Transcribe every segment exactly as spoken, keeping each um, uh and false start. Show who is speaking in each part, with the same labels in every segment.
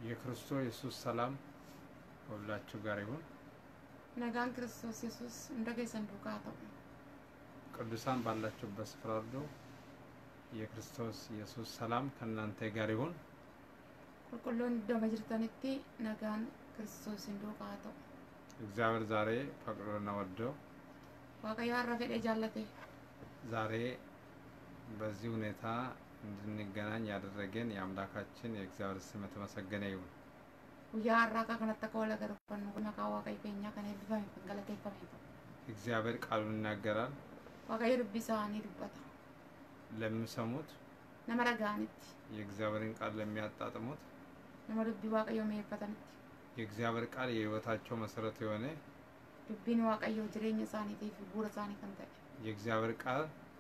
Speaker 1: የክርስቶስ ኢየሱስ ሰላም ሁላችሁ ጋር ይሁን።
Speaker 2: ነጋን ክርስቶስ ኢየሱስ እንደገሰን ዱካታው
Speaker 1: ቅዱሳን ባላችሁበት ስፍራ ሁሉ የክርስቶስ ኢየሱስ ሰላም ከእናንተ ጋር ይሁን።
Speaker 2: ሁሉን ደመጅርተንቲ ነጋን ክርስቶስ እንዱካታው
Speaker 1: እግዚአብሔር ዛሬ ፈቅዶና ወዶ
Speaker 2: ዋቀያ አረፈደ ጃለተ
Speaker 1: ዛሬ በዚህ ሁኔታ እንድንገናኝ ያደረገን የአምላካችን የእግዚአብሔር ስም የተመሰገነ ይሁን።
Speaker 2: ያ አራካ ከነተ ከወለ ገርፈን ነው ካዋቀይ ከኛ ከነ ቢባይ ገለተ ይፈመጣ
Speaker 1: እግዚአብሔር ቃሉን ይናገራል።
Speaker 2: ዋቀይ ርቢሳኒ ርበታ
Speaker 1: ለሚሰሙት
Speaker 2: ነመረጋንት
Speaker 1: የእግዚአብሔርን ቃል ለሚያጣጥሙት
Speaker 2: ነመርቢ ዋቀዮ መይፈተንት
Speaker 1: የእግዚአብሔር ቃል የህይወታቸው መሰረት የሆነ
Speaker 2: ዱቢን ዋቀዮ ጅሬኛ ሳኒ ተይፍ ቡረ ሳኒ ከንተ
Speaker 1: የእግዚአብሔር ቃል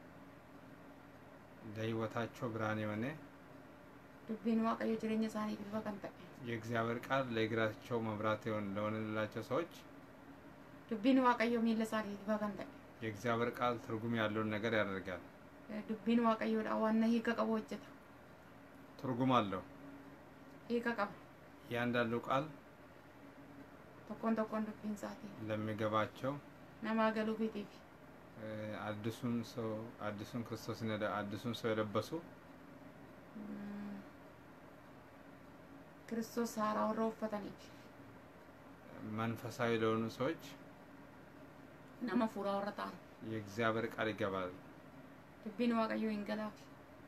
Speaker 1: ለህይወታቸው ብርሃን የሆነ
Speaker 2: ዱቢን ዋቀዮ ጅሬኛ ሳኒ ቢባ ከንተ
Speaker 1: የእግዚአብሔር ቃል ለእግራቸው መብራት የሆነ ለሆነላቸው ሰዎች
Speaker 2: ዱቢን ዋቀዮ ሚለ ሳኒ ቢባ ከንተ
Speaker 1: የእግዚአብሔር ቃል ትርጉም ያለውን ነገር ያደርጋል።
Speaker 2: ዱቢን ዋቀዮ ዳዋና ሂከ ቀቦጀታ
Speaker 1: ትርጉም አለው።
Speaker 2: ሂከ ቀብ
Speaker 1: ያንዳንዱ ቃል
Speaker 2: ተቆን ተቆን ዱቢን ሳቲ
Speaker 1: ለሚገባቸው
Speaker 2: ነማገሉ ቢቲፍ
Speaker 1: አዲሱን ሰው አዲሱን ክርስቶስን እንደ አዲሱን ሰው የለበሱ
Speaker 2: ክርስቶስ አራው ረውፈተኒ
Speaker 1: መንፈሳዊ ለሆኑ ሰዎች
Speaker 2: ነማ ፉራ ወረታ
Speaker 1: የእግዚአብሔር ቃል ይገባል።
Speaker 2: ዱቢን ዋቀዮ እንገላፍ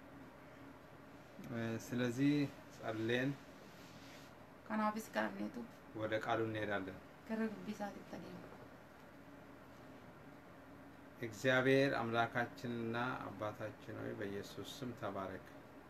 Speaker 1: ስለዚህ ጸልየን
Speaker 2: ካናቢስ ካርኔቱ
Speaker 1: ወደ ቃሉ እንሄዳለን።
Speaker 2: ከረግ ቢሳት ተደም
Speaker 1: እግዚአብሔር አምላካችንና አባታችን ሆይ በኢየሱስ ስም ተባረክ።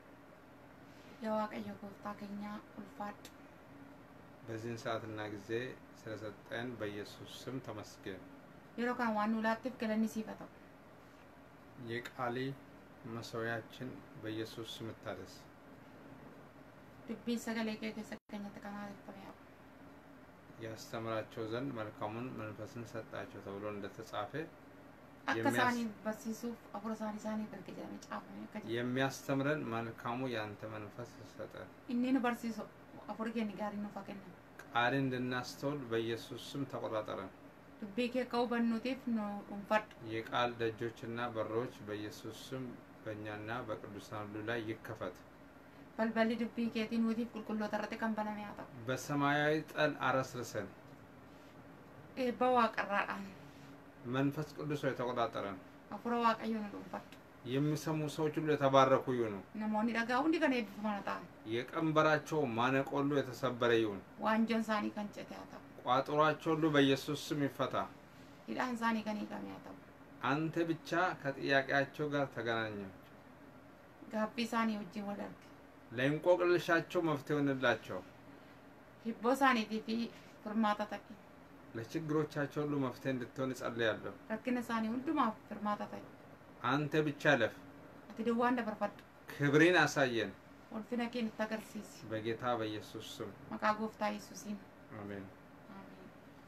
Speaker 2: የዋቀዮ ኮፍታ ከኛ ኡልፋድ
Speaker 1: በዚህን ሰዓትና ጊዜ ስለሰጠን በኢየሱስ ስም ተመስገን።
Speaker 2: የሮካን ዋኑ ላጥፍ ገለኒ ሲፈታው
Speaker 1: የቃሊ መስዋዕታችን በኢየሱስ ስም ታደስ።
Speaker 2: ዱቢ ሰገለ ከከሰከኛ ተካናለ ተባያ
Speaker 1: ያስተምራቸው ዘንድ መልካሙን መንፈስን ሰጣቸው ተብሎ እንደተጻፈ
Speaker 2: አከሳኒ በሲሱፍ አፍሮሳኒ ሳኒ በርከጀነ ጫፍ ነው
Speaker 1: የሚያስተምረን መልካሙ ያንተ መንፈስ ሰጠን።
Speaker 2: እነነ በርሲሶ አፍሮገኒ ጋር ነው ፈከነ
Speaker 1: ቃል እንድናስተውል በኢየሱስ ስም ተቆጣጠረን።
Speaker 2: ዱቢ ከቀው በኖቴፍ ነው ኡንፈድ
Speaker 1: የቃል ደጆችና በሮች በኢየሱስ ስም በእኛና በቅዱሳን ሁሉ ላይ ይከፈት።
Speaker 2: በልበል ዱቢ ከቲን ወዲፍ ቁልቁሎ ተረተ ካምባና ያታ
Speaker 1: በሰማያዊ ጠል አረስርሰን
Speaker 2: እ በዋቀራአን
Speaker 1: መንፈስ ቅዱስ ሆይ ተቆጣጠረን።
Speaker 2: አፍሮ ዋቀዮ ነው ኡንፈድ
Speaker 1: የሚሰሙ ሰዎች ሁሉ የተባረኩ ይሁኑ።
Speaker 2: ነሞኒ ዳጋው እንዲ ከነ ይፈማታ
Speaker 1: የቀንበራቸው ማነቆ ሁሉ የተሰበረ ይሁን።
Speaker 2: ዋንጆን ሳኒ ከንጨት ያታ
Speaker 1: ቋጥሯቸው ሁሉ በኢየሱስ ስም ይፈታ።
Speaker 2: ኢላን ሳኒ ከኔ ከሚያታ
Speaker 1: አንተ ብቻ ከጥያቄያቸው ጋር ተገናኛቸው።
Speaker 2: ጋቢ ሳኒ ወጂ ወለርክ
Speaker 1: ለእንቆቅልሻቸው መፍትሄ ሆነላቸው።
Speaker 2: ሂቦ ሳኒ ዲፊ ፍርማታ ተቂ
Speaker 1: ለችግሮቻቸው ሁሉ መፍትሄ እንድትሆን ጸልያለሁ።
Speaker 2: ረክነ ሳኒ ሁሉማ ፍርማታ ተቂ
Speaker 1: አንተ ብቻ ለፍ
Speaker 2: አትደዋን ደበርፈድ
Speaker 1: ክብሬን አሳየን።
Speaker 2: ወልፍነኪን ተገርሲስ
Speaker 1: በጌታ በኢየሱስ ስም
Speaker 2: መቃጎፍታ ኢየሱስን
Speaker 1: አሜን።
Speaker 2: አሜን።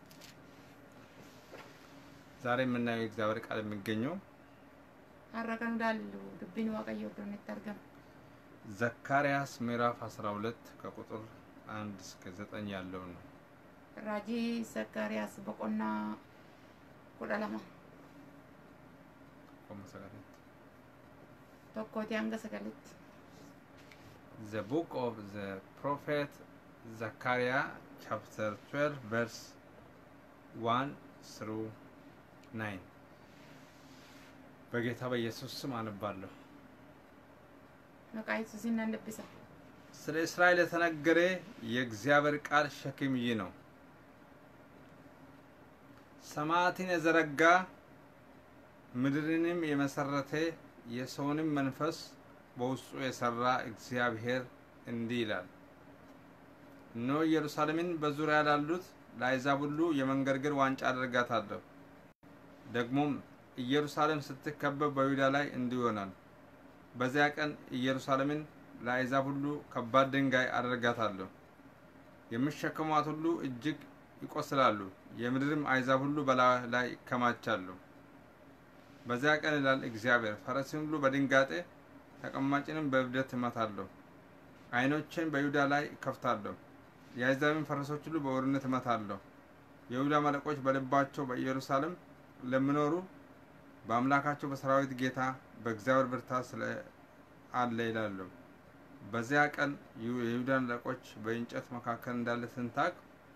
Speaker 1: ዛሬ የምናየው እግዚአብሔር ቃል የሚገኘው
Speaker 2: አረከኑ ዳሉ ዱቢን ዋቀዮ ዶን ተርገም
Speaker 1: ዘካርያስ ምዕራፍ አስራ ሁለት ከቁጥር አንድ እስከ ዘጠኝ ያለው ነው።
Speaker 2: ራጂ ዘካርያስ በቆና ቁዳላማ
Speaker 1: ቆመሰጋለት
Speaker 2: ተቆቲ አንገሰገለት
Speaker 1: The book of the prophet Zechariah chapter twelve verse one through nine በጌታ በኢየሱስ ስም አነባለሁ።
Speaker 2: ነቃይቱ ሲናንደብሳ
Speaker 1: ስለ እስራኤል የተነገረ የእግዚአብሔር ቃል ሸክም ይህ ነው። ሰማያትን የዘረጋ ምድርንም የመሰረተ የሰውንም መንፈስ በውስጡ የሰራ እግዚአብሔር እንዲህ ይላል። እነሆ ኢየሩሳሌምን በዙሪያ ላሉት ለአሕዛብ ሁሉ የመንገርገር ዋንጫ አደርጋታለሁ። ደግሞም ኢየሩሳሌም ስትከበብ በይሁዳ ላይ እንዲህ ይሆናል። በዚያ ቀን ኢየሩሳሌምን ለአሕዛብ ሁሉ ከባድ ድንጋይ አደርጋታለሁ። የሚሸከሟት ሁሉ እጅግ ይቆስላሉ። የምድርም አሕዛብ ሁሉ በላዩ ላይ ይከማቻሉ። በዚያ ቀን ይላል እግዚአብሔር፣ ፈረስን ሁሉ በድንጋጤ ተቀማጭንም በእብደት እመታለሁ። አይኖችን በይሁዳ ላይ ከፍታለሁ። የአሕዛብን ፈረሶች ሁሉ በውርነት እመታለሁ። የይሁዳ አለቆች በልባቸው በኢየሩሳሌም ለሚኖሩ በአምላካቸው በሰራዊት ጌታ በእግዚአብሔር ብርታት ስለ አለ ይላሉ። በዚያ ቀን የይሁዳ አለቆች በእንጨት መካከል እንዳለ ትንታግ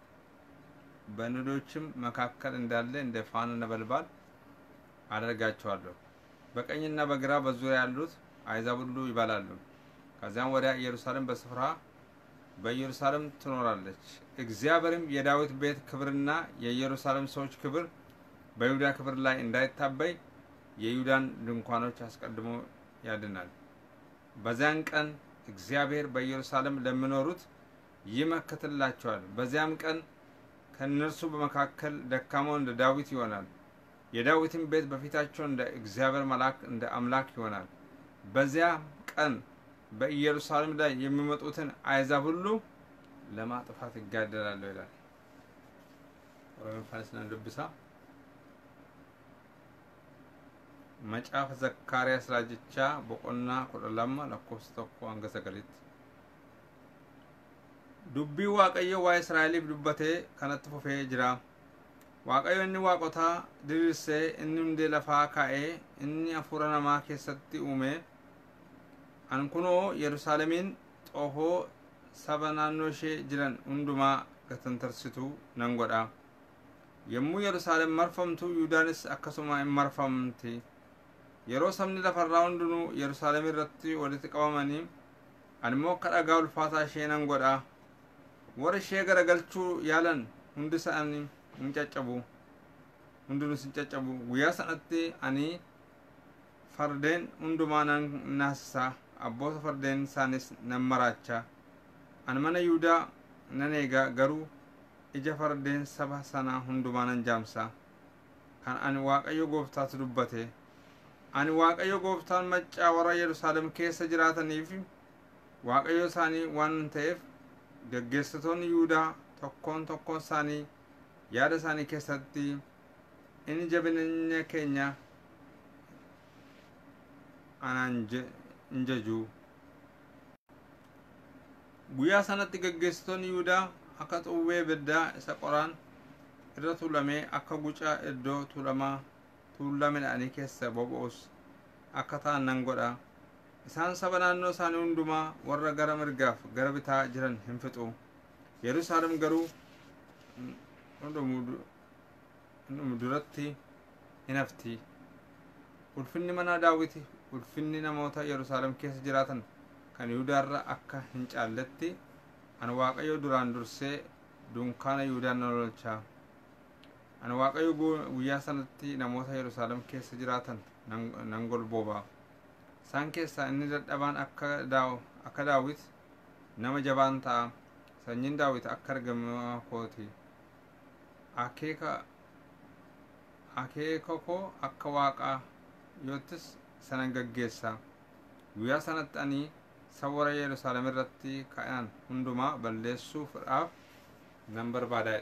Speaker 1: በነዶችም መካከል እንዳለ እንደ ፋን ነበልባል አደርጋቸዋለሁ። በቀኝና በግራ በዙሪያ ያሉት አሕዛብ ሁሉ ይባላሉ። ከዚያም ወዲያ ኢየሩሳሌም በስፍራ በኢየሩሳሌም ትኖራለች። እግዚአብሔርም የዳዊት ቤት ክብርና የኢየሩሳሌም ሰዎች ክብር በይሁዳ ክብር ላይ እንዳይታበይ የይሁዳን ድንኳኖች አስቀድሞ ያድናል። በዚያን ቀን እግዚአብሔር በኢየሩሳሌም ለሚኖሩት ይመክትላቸዋል። በዚያም ቀን ከእነርሱ በመካከል ደካማው እንደ ዳዊት ይሆናል። የዳዊትን ቤት በፊታቸው እንደ እግዚአብሔር መልአክ እንደ አምላክ ይሆናል። በዚያ ቀን በኢየሩሳሌም ላይ የሚመጡትን አሕዛብ ሁሉ ለማጥፋት ይጋደላሉ ይላል። ወረንፋስና ልብሳ መጫፍ ዘካርያስ ራጅቻ በቆና ኮለላማ ለኮስተኮ አንገሰገሊት ዱቢ ዋቀዮ ዋይ እስራኤሊፍ ዱበቴ ከነት ፉፌ ጅራ ዋቀዮ እኒ ዋቆታ ድርሴ እኒ እንደ ለፋ ካኤ እኒ አፉረ ነማ ኬሰቲ ኡሜ አንኩኖ ኢየሩሳሌምን ጦሆ ሰበናኖሼ ጅረን ሁንዱማ ገተንተርሲቱ ነንጎዳ የሙ ኢየሩሳሌም መርፈምቱ ይሁዳንስ አከሱማ መርፈምቲ yeroo sabni lafarraa hundinuu Yerusaalem irratti walitti qabamanii animmoo akka dhagaa ulfaataa ishee nan godha. Warra ishee garagalchuu yaalan hundi isaanii hin caccabu, hundinuus hin caccabu. Guyyaa sanatti ani fardeen hundumaa nan naasisa, abboota fardeen isaanis nan maraacha. Ani mana Yihudaa nan eega, garuu ija fardeen saba sanaa hundumaa nan jaamsa. Kan ani Waaqayyo Gooftaatu dubbate. Ani Waaqayyo Gooftaan maccaa warra Yerusaalem keessa jiraataniif Waaqayyo isaanii waan ta'eef gaggeessitoonni Yihudaa tokkoon tokkoon isaanii yaada isaanii keessatti inni jabina keenya anaan hin jaju. Guyyaa sanatti gaggeessitoonni Yihudaa akka xuwwee ibiddaa isa qoraan irra tuulamee akka gucaa iddoo tuulamaa tuulamina ani keessa boba'us akka ta'an nan godha. Isaan saba naannoo isaanii hundumaa warra gara mirgaaf gara bitaa jiran hin fixu. Yerusaalem garuu hundumu duratti hin hafti. Ulfinni mana Daawiti, ulfinni namoota Yerusaalem keessa jiraatan kan Yihudaarra akka hin caalletti ani Waaqayyo duraan dursee dunkaana Yihudaan nan oolcha. Ani Waaqayyo guyyaa sanatti namoota Yerusaalem keessa jiraatan nan golbooba. Isaan keessaa inni dadhabaan akka akka Daawit nama jabaan ta'a. Sanyiin Daawit akka argamaa kooti. Akeeka akeeka koo akka Waaqaa yoottis sanan gaggeessa. Guyyaa sanatti ani sawwara Yerusaalem irratti ka'an hundumaa balleessuudhaaf nan barbaada.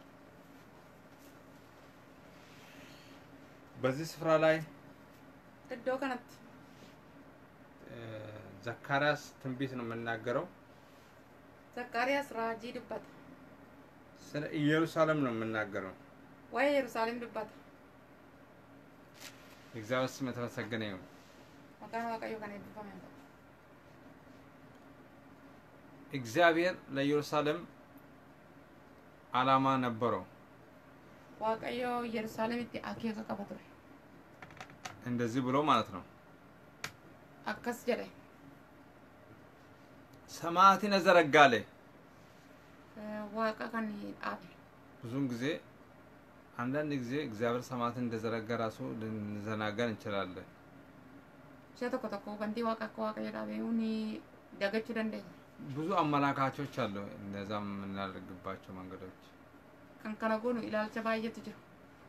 Speaker 1: በዚህ ስፍራ ላይ
Speaker 2: እዶ ከነት
Speaker 1: ዘካርያስ ትንቢት ነው የምናገረው።
Speaker 2: ዘካርያስ ራጂ ድበት
Speaker 1: ስለ ኢየሩሳሌም ነው የምናገረው።
Speaker 2: ወይ ኢየሩሳሌም ድበት
Speaker 1: እግዚአብሔር ስም የተመሰገነ ይሁን።
Speaker 2: ወካን ዋቀዩ ከነ ድፈመ
Speaker 1: እግዚአብሔር ለኢየሩሳሌም ዓላማ ነበረው።
Speaker 2: ዋቀዩ ኢየሩሳሌም እቲ አኬካ ቀበተ
Speaker 1: እንደዚህ ብሎ ማለት ነው።
Speaker 2: አከስ ጀለ
Speaker 1: ሰማያትን ዘረጋለ
Speaker 2: ዋቃ ከን አብ
Speaker 1: ብዙን ጊዜ አንዳንድ ጊዜ እግዚአብሔር ሰማያትን እንደዘረጋ ራሱ ልንዘናጋን እንችላለን።
Speaker 2: ሸቶ ከተኮ በንዲ ዋቃ ዋቃ የዳበዩኒ ደገቹ ደንደ
Speaker 1: ብዙ አመላካቾች አሉ እንደዛም እናደርግባቸው መንገዶች
Speaker 2: ከንከነጎኑ ኢላልቸ ባየት ጅሩ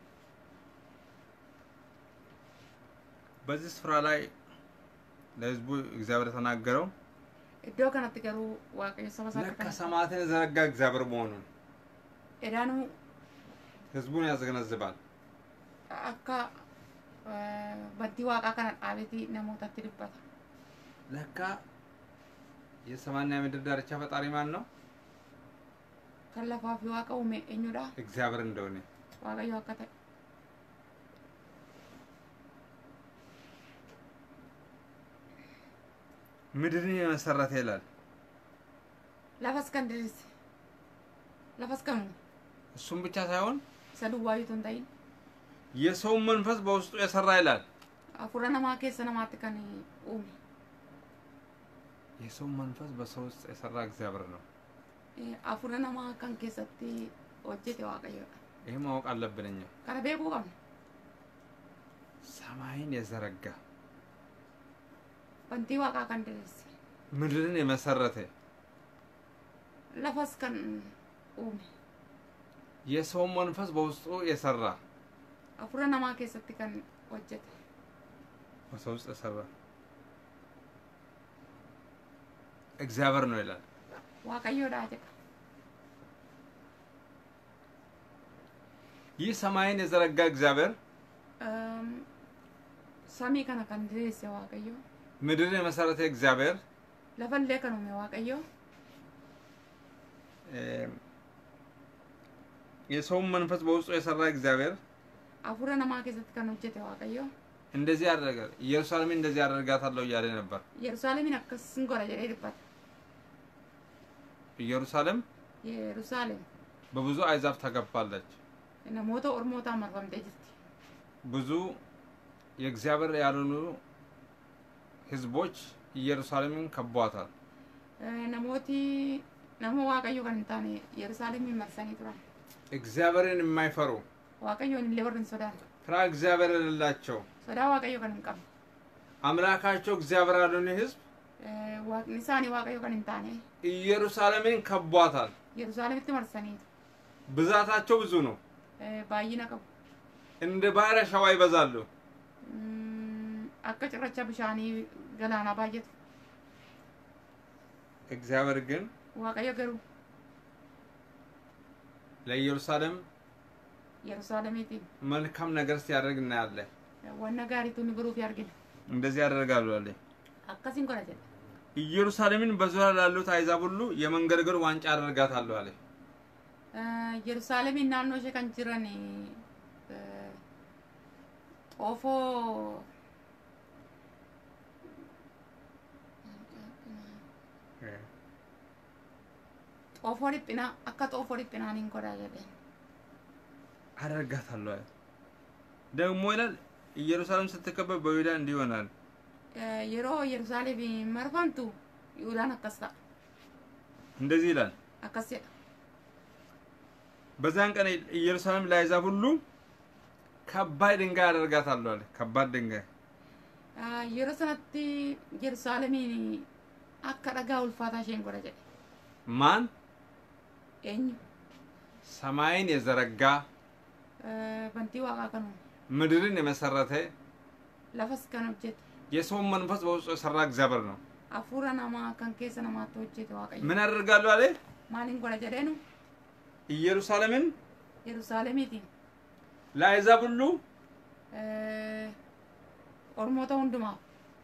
Speaker 1: በዚህ ስፍራ ላይ ለህዝቡ እግዚአብሔር ተናገረው።
Speaker 2: እዶ ከነት ገሩ ዋቀዩ ሰማሳከ
Speaker 1: ከሰማያትን ዘረጋ እግዚአብሔር መሆኑን
Speaker 2: ኤዳኑ
Speaker 1: ህዝቡን ያስገነዝባል።
Speaker 2: አካ በዲ ዋቃ ከነ አቤቲ ነሞታት ድበታ
Speaker 1: ለካ የሰማይና የምድር ዳርቻ ፈጣሪ ማን ነው?
Speaker 2: kan lafaa fi waaqa uume eenyudha?
Speaker 1: እግዚአብሔር እንደሆነ
Speaker 2: waaqayyo akka ta'e.
Speaker 1: ምድርን የመሰረተ ይላል።
Speaker 2: lafas kan diriirse lafas kan uume
Speaker 1: እሱም ብቻ ሳይሆን
Speaker 2: isa duwwaayitu hin ta'in
Speaker 1: የሰውን መንፈስ በውስጡ የሰራ ይላል።
Speaker 2: hafuura namaa keessa namaatti kan uume
Speaker 1: የሰውን መንፈስ በሰው ውስጥ የሰራ እግዚአብሔር ነው።
Speaker 2: hafuura namaa kan keessatti hojjete waaqayyoodha.
Speaker 1: ይሄ ማወቅ አለብን እኛ።
Speaker 2: kana beekuu qabna.
Speaker 1: ሰማይን የዘረጋ
Speaker 2: bantii waaqaa kan diriirse
Speaker 1: ምድርን የመሰረተ
Speaker 2: lafas kan uume
Speaker 1: የሰውን መንፈስ በውስጡ የሰራ
Speaker 2: hafuura namaa keessatti kan hojjete
Speaker 1: በሰው ውስጥ የሰራ እግዚአብሔር ነው ይላል።
Speaker 2: waaqayyoodha jedha.
Speaker 1: ይህ ሰማይን የዘረጋ እግዚአብሔር
Speaker 2: samii kana kan diriirse waaqayyo
Speaker 1: ምድርን የመሰረተ እግዚአብሔር
Speaker 2: lafallee kan uume waaqayyo
Speaker 1: የሰውን መንፈስ በውስጡ የሰራ እግዚአብሔር
Speaker 2: hafuura namaa keessatti kan hojjete waaqayyo
Speaker 1: እንደዚህ ያደረገ ኢየሩሳሌምን እንደዚህ ያደርጋታለሁ እያለ ነበር።
Speaker 2: ኢየሩሳሌምን akkasin godha jedhee dubbata.
Speaker 1: ኢየሩሳሌም
Speaker 2: ኢየሩሳሌም
Speaker 1: በብዙ አሕዛብ ተከባለች።
Speaker 2: namoota ormootaan marfamtee jirti.
Speaker 1: ብዙ የእግዚአብሔር ያልሆኑ ህዝቦች ኢየሩሳሌምን ከቧታል።
Speaker 2: namooti nama waaqayyo kan hin taane ኢየሩሳሌምን marsanii turan.
Speaker 1: እግዚአብሔርን የማይፈሩ
Speaker 2: waaqayyoon illee warri hin sodaanne
Speaker 1: ፍራ እግዚአብሔር የሌላቸው
Speaker 2: sodaa waaqayyo kan hin qabne
Speaker 1: አምላካቸው እግዚአብሔር ያልሆነ ህዝብ
Speaker 2: waaqni isaanii waaqayyo kan hin taane
Speaker 1: ኢየሩሳሌምን ከቧታል።
Speaker 2: ኢየሩሳሌሚtti marsanii
Speaker 1: ብዛታቸው ብዙ ነው።
Speaker 2: baay'ina qabu.
Speaker 1: እንደ ባህር አሸዋ ይበዛሉ።
Speaker 2: akka cirracha bishaanii galaanaa baay'atu.
Speaker 1: እግዚአብሔር ግን
Speaker 2: waaqayyo garuu
Speaker 1: ለኢየሩሳሌም
Speaker 2: ኢየሩሳሌሚtti
Speaker 1: መልካም ነገር ሲያደርግ እናያለን።
Speaker 2: wanna gaariitu ni godhuuf argina.
Speaker 1: እንደዚህ ያደርጋሉ አለ።
Speaker 2: akkasiin godha jedha.
Speaker 1: ኢየሩሳሌምን በዙሪያ ላሉት አሕዛብ ሁሉ የመንገድገድ ዋንጫ አደርጋታለሁ አለ።
Speaker 2: ኢየሩሳሌምን naannoo ishee kan jiran xoofoo xoofoo dhiphinaa akka xoofoo dhiphinaa niin godha jedhe
Speaker 1: አደርጋታለሁ አለ። ደግሞ ይላል ኢየሩሳሌም ስትከበብ በይሁዳ እንዲህ ይሆናል።
Speaker 2: yeroo ኢየሩሳሌም marfamtu ይሁዳን akkas ta'a.
Speaker 1: እንደዚህ ይላል
Speaker 2: akkas jedha.
Speaker 1: በዛን ቀን ኢየሩሳሌም ለአሕዛብ ሁሉ ከባድ ድንጋይ አደርጋታለሁ አለ። ከባድ ድንጋይ
Speaker 2: yeroo sanatti ኢየሩሳሌምን akka dhagaa ulfaataa isheen godha jedhe.
Speaker 1: ማን?
Speaker 2: eenyu?
Speaker 1: ሰማይን የዘረጋ
Speaker 2: bantii waaqaa kan
Speaker 1: ምድርን የመሰረተ
Speaker 2: lafas kan hojjete
Speaker 1: የሰውን መንፈስ በውስጡ የሰራ እግዚአብሔር ነው።
Speaker 2: hafuura namaa kan keessa namaatti hojjete waaqayyo.
Speaker 1: ምን አደርጋለሁ አለ?
Speaker 2: maaliin godha jedheenu
Speaker 1: ኢየሩሳሌምን
Speaker 2: ኢየሩሳሌሚtiin
Speaker 1: ለአሕዛብ ሁሉ
Speaker 2: ormoota hundumaaf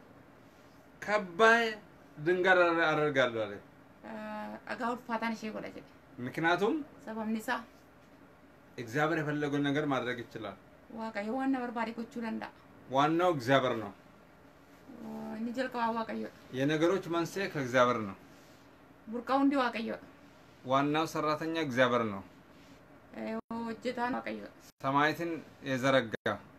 Speaker 1: ከባድ ድንጋይ አደርጋለሁ አለ።
Speaker 2: dhagaa ulfaataan ishee godha jedhe.
Speaker 1: ምክንያቱም
Speaker 2: sababni isaa
Speaker 1: እግዚአብሔር የፈለገውን ነገር ማድረግ ይችላል።
Speaker 2: waaqayyo waan na barbaade gochuu danda'a.
Speaker 1: ዋናው እግዚአብሔር ነው።
Speaker 2: inni jalqabaa waaqayyoodha.
Speaker 1: የነገሮች መንስኤ ከእግዚአብሔር ነው።
Speaker 2: burqaa hundi waaqayyoodha.
Speaker 1: ዋናው ሰራተኛ እግዚአብሔር ነው።
Speaker 2: hojjetaan waaqayyoodha.
Speaker 1: ሰማያትን የዘረጋ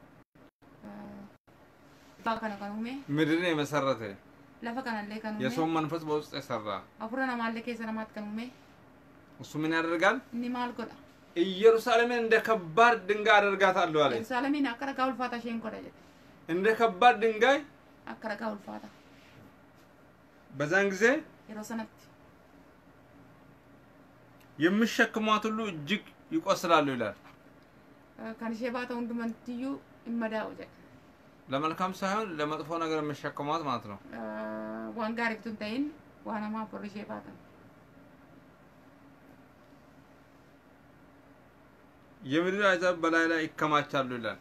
Speaker 2: lafaa kana kan uume
Speaker 1: ምድርን የመሰረተ
Speaker 2: lafa kanallee kan uume
Speaker 1: የሰውን መንፈስ በውስጡ የሰራ
Speaker 2: hafuura namaallee keessa namaatti kan uume
Speaker 1: እሱ ምን ያደርጋል?
Speaker 2: inni maal godha?
Speaker 1: ኢየሩሳሌምን እንደ ከባድ ድንጋይ አደርጋታለሁ አለ።
Speaker 2: ኢየሩሳሌምን akka dhagaa ulfaataa isheen godha jedhe.
Speaker 1: እንደ ከባድ ድንጋይ
Speaker 2: akka dhagaa ulfaataa
Speaker 1: በዛን ጊዜ
Speaker 2: yeroo sanatti
Speaker 1: የሚሸከሟት ሁሉ እጅግ ይቆስላሉ ይላል።
Speaker 2: kan ishee baata hundumattiyyuu hin madaa'u jedhe.
Speaker 1: ለመልካም ሳይሆን ለመጥፎ ነገር የሚሸከሟት ማለት ነው።
Speaker 2: waan gaariiftu hin ta'in waan hamaaf warri ishee baatan.
Speaker 1: የምድር አሕዛብ በላይ ላይ ይከማቻሉ ይላል።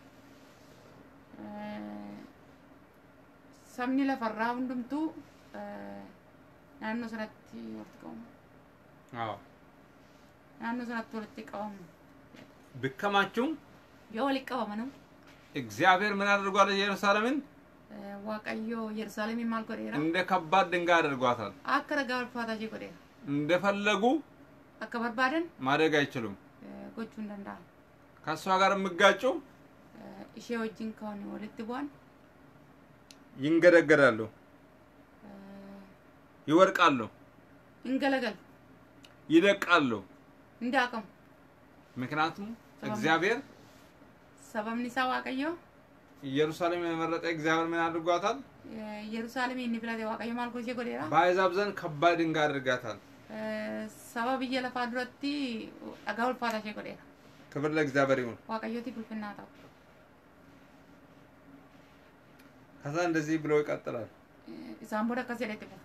Speaker 2: sabni lafarraa hundumtuu naannoo sanatti walitti qabamu.
Speaker 1: አዎ
Speaker 2: ናኑ ሰናት ወልቲ ቀወም
Speaker 1: ቢከማቹም
Speaker 2: የወል ቀወመንም
Speaker 1: እግዚአብሔር ምን አድርጓል ኢየሩሳሌምን
Speaker 2: ዋቀዮ ኢየሩሳሌም ማል ቆዴራ
Speaker 1: እንደ ከባድ ድንጋይ አድርጓታል
Speaker 2: አከረጋል ፋታጂ ቆዴራ
Speaker 1: እንደፈለጉ
Speaker 2: አከበርባደን
Speaker 1: ማደግ አይችሉም
Speaker 2: ጎቹ እንደንዳ
Speaker 1: ከሷ ጋር የሚጋጩ
Speaker 2: እሺ ወጅን ከሆነ ወልት ቧን
Speaker 1: ይንገደገዳሉ ይወርቃሉ
Speaker 2: እንገለገል
Speaker 1: ይደቃሉ
Speaker 2: እንዳቀም
Speaker 1: ምክንያቱም እግዚአብሔር
Speaker 2: ሰበምኒ ሳዋቀዮ
Speaker 1: ኢየሩሳሌም የመረጠ እግዚአብሔር ምን አድርጓታል
Speaker 2: ኢየሩሳሌም እንብላቴ ዋቀዮ ማልኮ ሲ ጎዴራ
Speaker 1: በአሕዛብ ዘንድ ከባድ ድንጋይ አድርጋታል
Speaker 2: ሰበብ እየለፋ ድረቲ አጋውል ፋታሽ ጎዴራ
Speaker 1: ክብር ለእግዚአብሔር ይሁን
Speaker 2: ዋቀዮቲ ብልፍናታው
Speaker 1: ከዛ እንደዚህ ብሎ ይቀጥላል
Speaker 2: ኢሳም ቦዳ ከሰለተ ቡፋ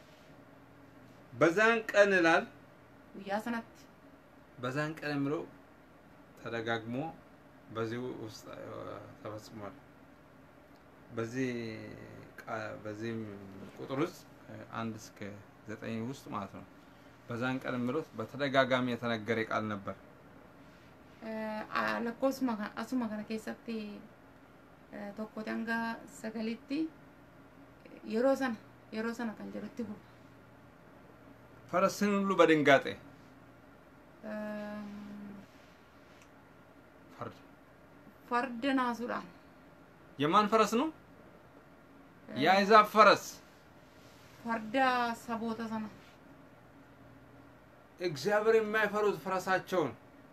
Speaker 1: በዛን ቀን ይላል
Speaker 2: ያሰናት
Speaker 1: በዛን ቀን የሚለው ተደጋግሞ በዚህ ውስጥ ተፈጽሟል በዚህ በዚህ ቁጥር ውስጥ አንድ እስከ ዘጠኝ ውስጥ ማለት ነው በዛን ቀን የሚለው በተደጋጋሚ የተነገረ ቃል ነበር
Speaker 2: ለኮስማ አሱማ ከነ ከሰቲ ቶኮታንጋ ሰገሊቲ የሮሰን የሮሰን ከንጀሩቲ ቡ
Speaker 1: ፈረስን ሁሉ በድንጋጤ ፈርድ
Speaker 2: ፈርድና ሱዳን
Speaker 1: የማን ፈረስ ነው የአሕዛብ ፈረስ
Speaker 2: ፈርዳ ሰቦታ ሰና
Speaker 1: እግዚአብሔር የማይፈሩት ፈረሳቸውን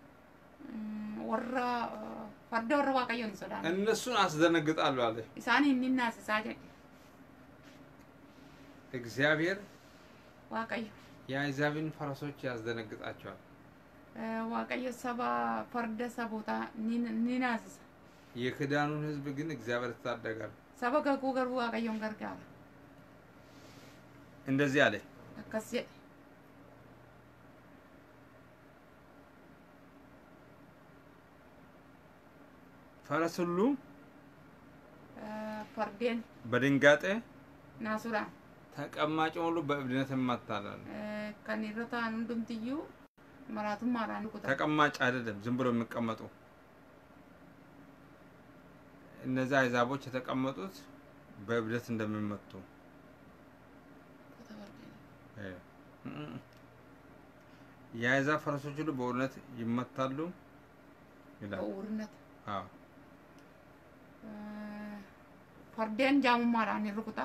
Speaker 2: ወራ ፈርዳ ወራ ዋቀዮን ሱዳን
Speaker 1: እነሱን አስደነግጣሉ አለ
Speaker 2: ኢሳኒ እንናስ ሳጀ
Speaker 1: እግዚአብሔር
Speaker 2: ዋቀዮ
Speaker 1: የአሕዛብን ፈረሶች ያስደነግጣቸዋል
Speaker 2: ዋቀዮ ሰባ ፈርዳ ሰቦታ ኒናስ
Speaker 1: የክዳኑን ህዝብ ግን እግዚአብሔር ታደጋል
Speaker 2: ሰባ ገኩ ገሩ ዋቀዮን ገርጋር
Speaker 1: እንደዚህ አለ
Speaker 2: አከሰ
Speaker 1: ፈረስ ሁሉ
Speaker 2: ፈርዴን
Speaker 1: በድንጋጤ
Speaker 2: ናሱራ
Speaker 1: ተቀማጭ ሁሉ በእብድነት ይመታላል
Speaker 2: ከኒረታ አንዱምትዩ መራቱም ማራን ቁጣ
Speaker 1: ተቀማጭ አይደለም ዝም ብሎ የሚቀመጡ እነዛ አሕዛቦች የተቀመጡት በእብደት እንደሚመቱ የአሕዛብ ፈረሶች ሁሉ በእውነት ይመታሉ ይላል
Speaker 2: በእውነት
Speaker 1: አዎ
Speaker 2: ፈርዴን ጃሙ ማራን ይርቁታ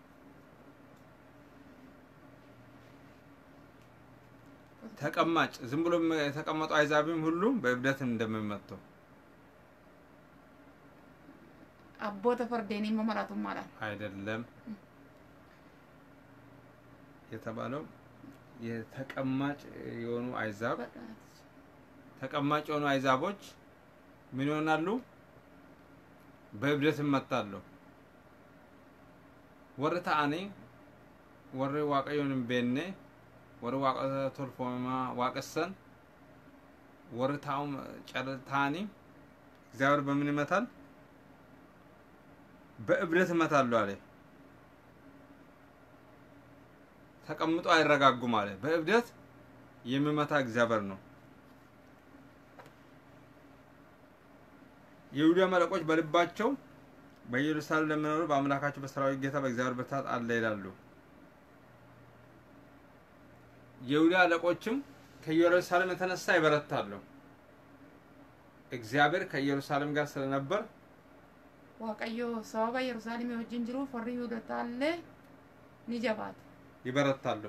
Speaker 1: ተቀማጭ ዝም ብሎ የተቀመጡ አሕዛብም ሁሉ በእብደት እንደሚመቱ
Speaker 2: አቦተ ፈርዴን መመራቱ ማራን
Speaker 1: አይደለም የተባለው የተቀማጭ የሆኑ አሕዛብ ተቀማጭ የሆኑ አሕዛቦች ምን ይሆናሉ በእብደት ይመታሉ ወርታአኔ ወር ዋቀዮን በእኔ ወር ዋቀ ቶልፎማ ዋቀሰን ወርታውም ጨርታኒ እግዚአብሔር በምን ይመታል በእብደት ይመታሉ አለ ተቀምጦ አይረጋጉም አለ በእብደት የሚመታ እግዚአብሔር ነው ይሁዳ መለቆች በልባቸው በኢየሩሳሌም ለሚኖሩ በአምላካቸው በሰራዊት ጌታ በእግዚአብሔር ብርታት አለ ይላሉ ይሁዳ አለቆችም ከኢየሩሳሌም የተነሳ ይበረታሉ እግዚአብሔር ከኢየሩሳሌም ጋር ስለነበር
Speaker 2: ዋቀዮ ሰባ ኢየሩሳሌም ወጅን ጅሩ ፈሪ ይሁዳታለ ንጀባት
Speaker 1: ይበረታሉ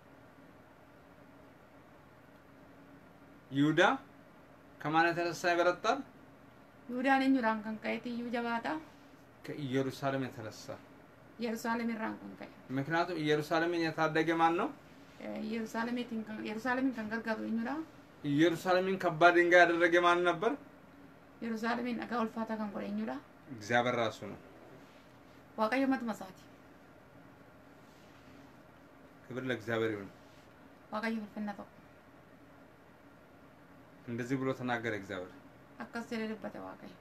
Speaker 1: ይሁዳ ከማን የተነሳ ይበረታል
Speaker 2: ይሁዳ ነኝ ራን ከንካይቲ ይጀባታ
Speaker 1: ከኢየሩሳሌም የተነሳ
Speaker 2: ኢየሩሳሌም ራን ከንካይ
Speaker 1: ምክንያቱም ኢየሩሳሌምን የታደገ ማን ነው
Speaker 2: ኢየሩሳሌም ኢየሩሳሌምን ከንገርጋሩ ይኑራ
Speaker 1: ኢየሩሳሌምን ከባድ ድንጋይ ያደረገ ማን ነበር
Speaker 2: ኢየሩሳሌምን አጋውል ፋታ ከንቆረ ይኑራ
Speaker 1: እግዚአብሔር ራሱ ነው
Speaker 2: ዋቀዮ መጥመሳት
Speaker 1: ክብር ለእግዚአብሔር ይሁን
Speaker 2: ዋቀዮ ፍነተው
Speaker 1: እንደዚህ ብሎ ተናገረ እግዚአብሔር
Speaker 2: አከሰለ ልበተ ዋቀዮ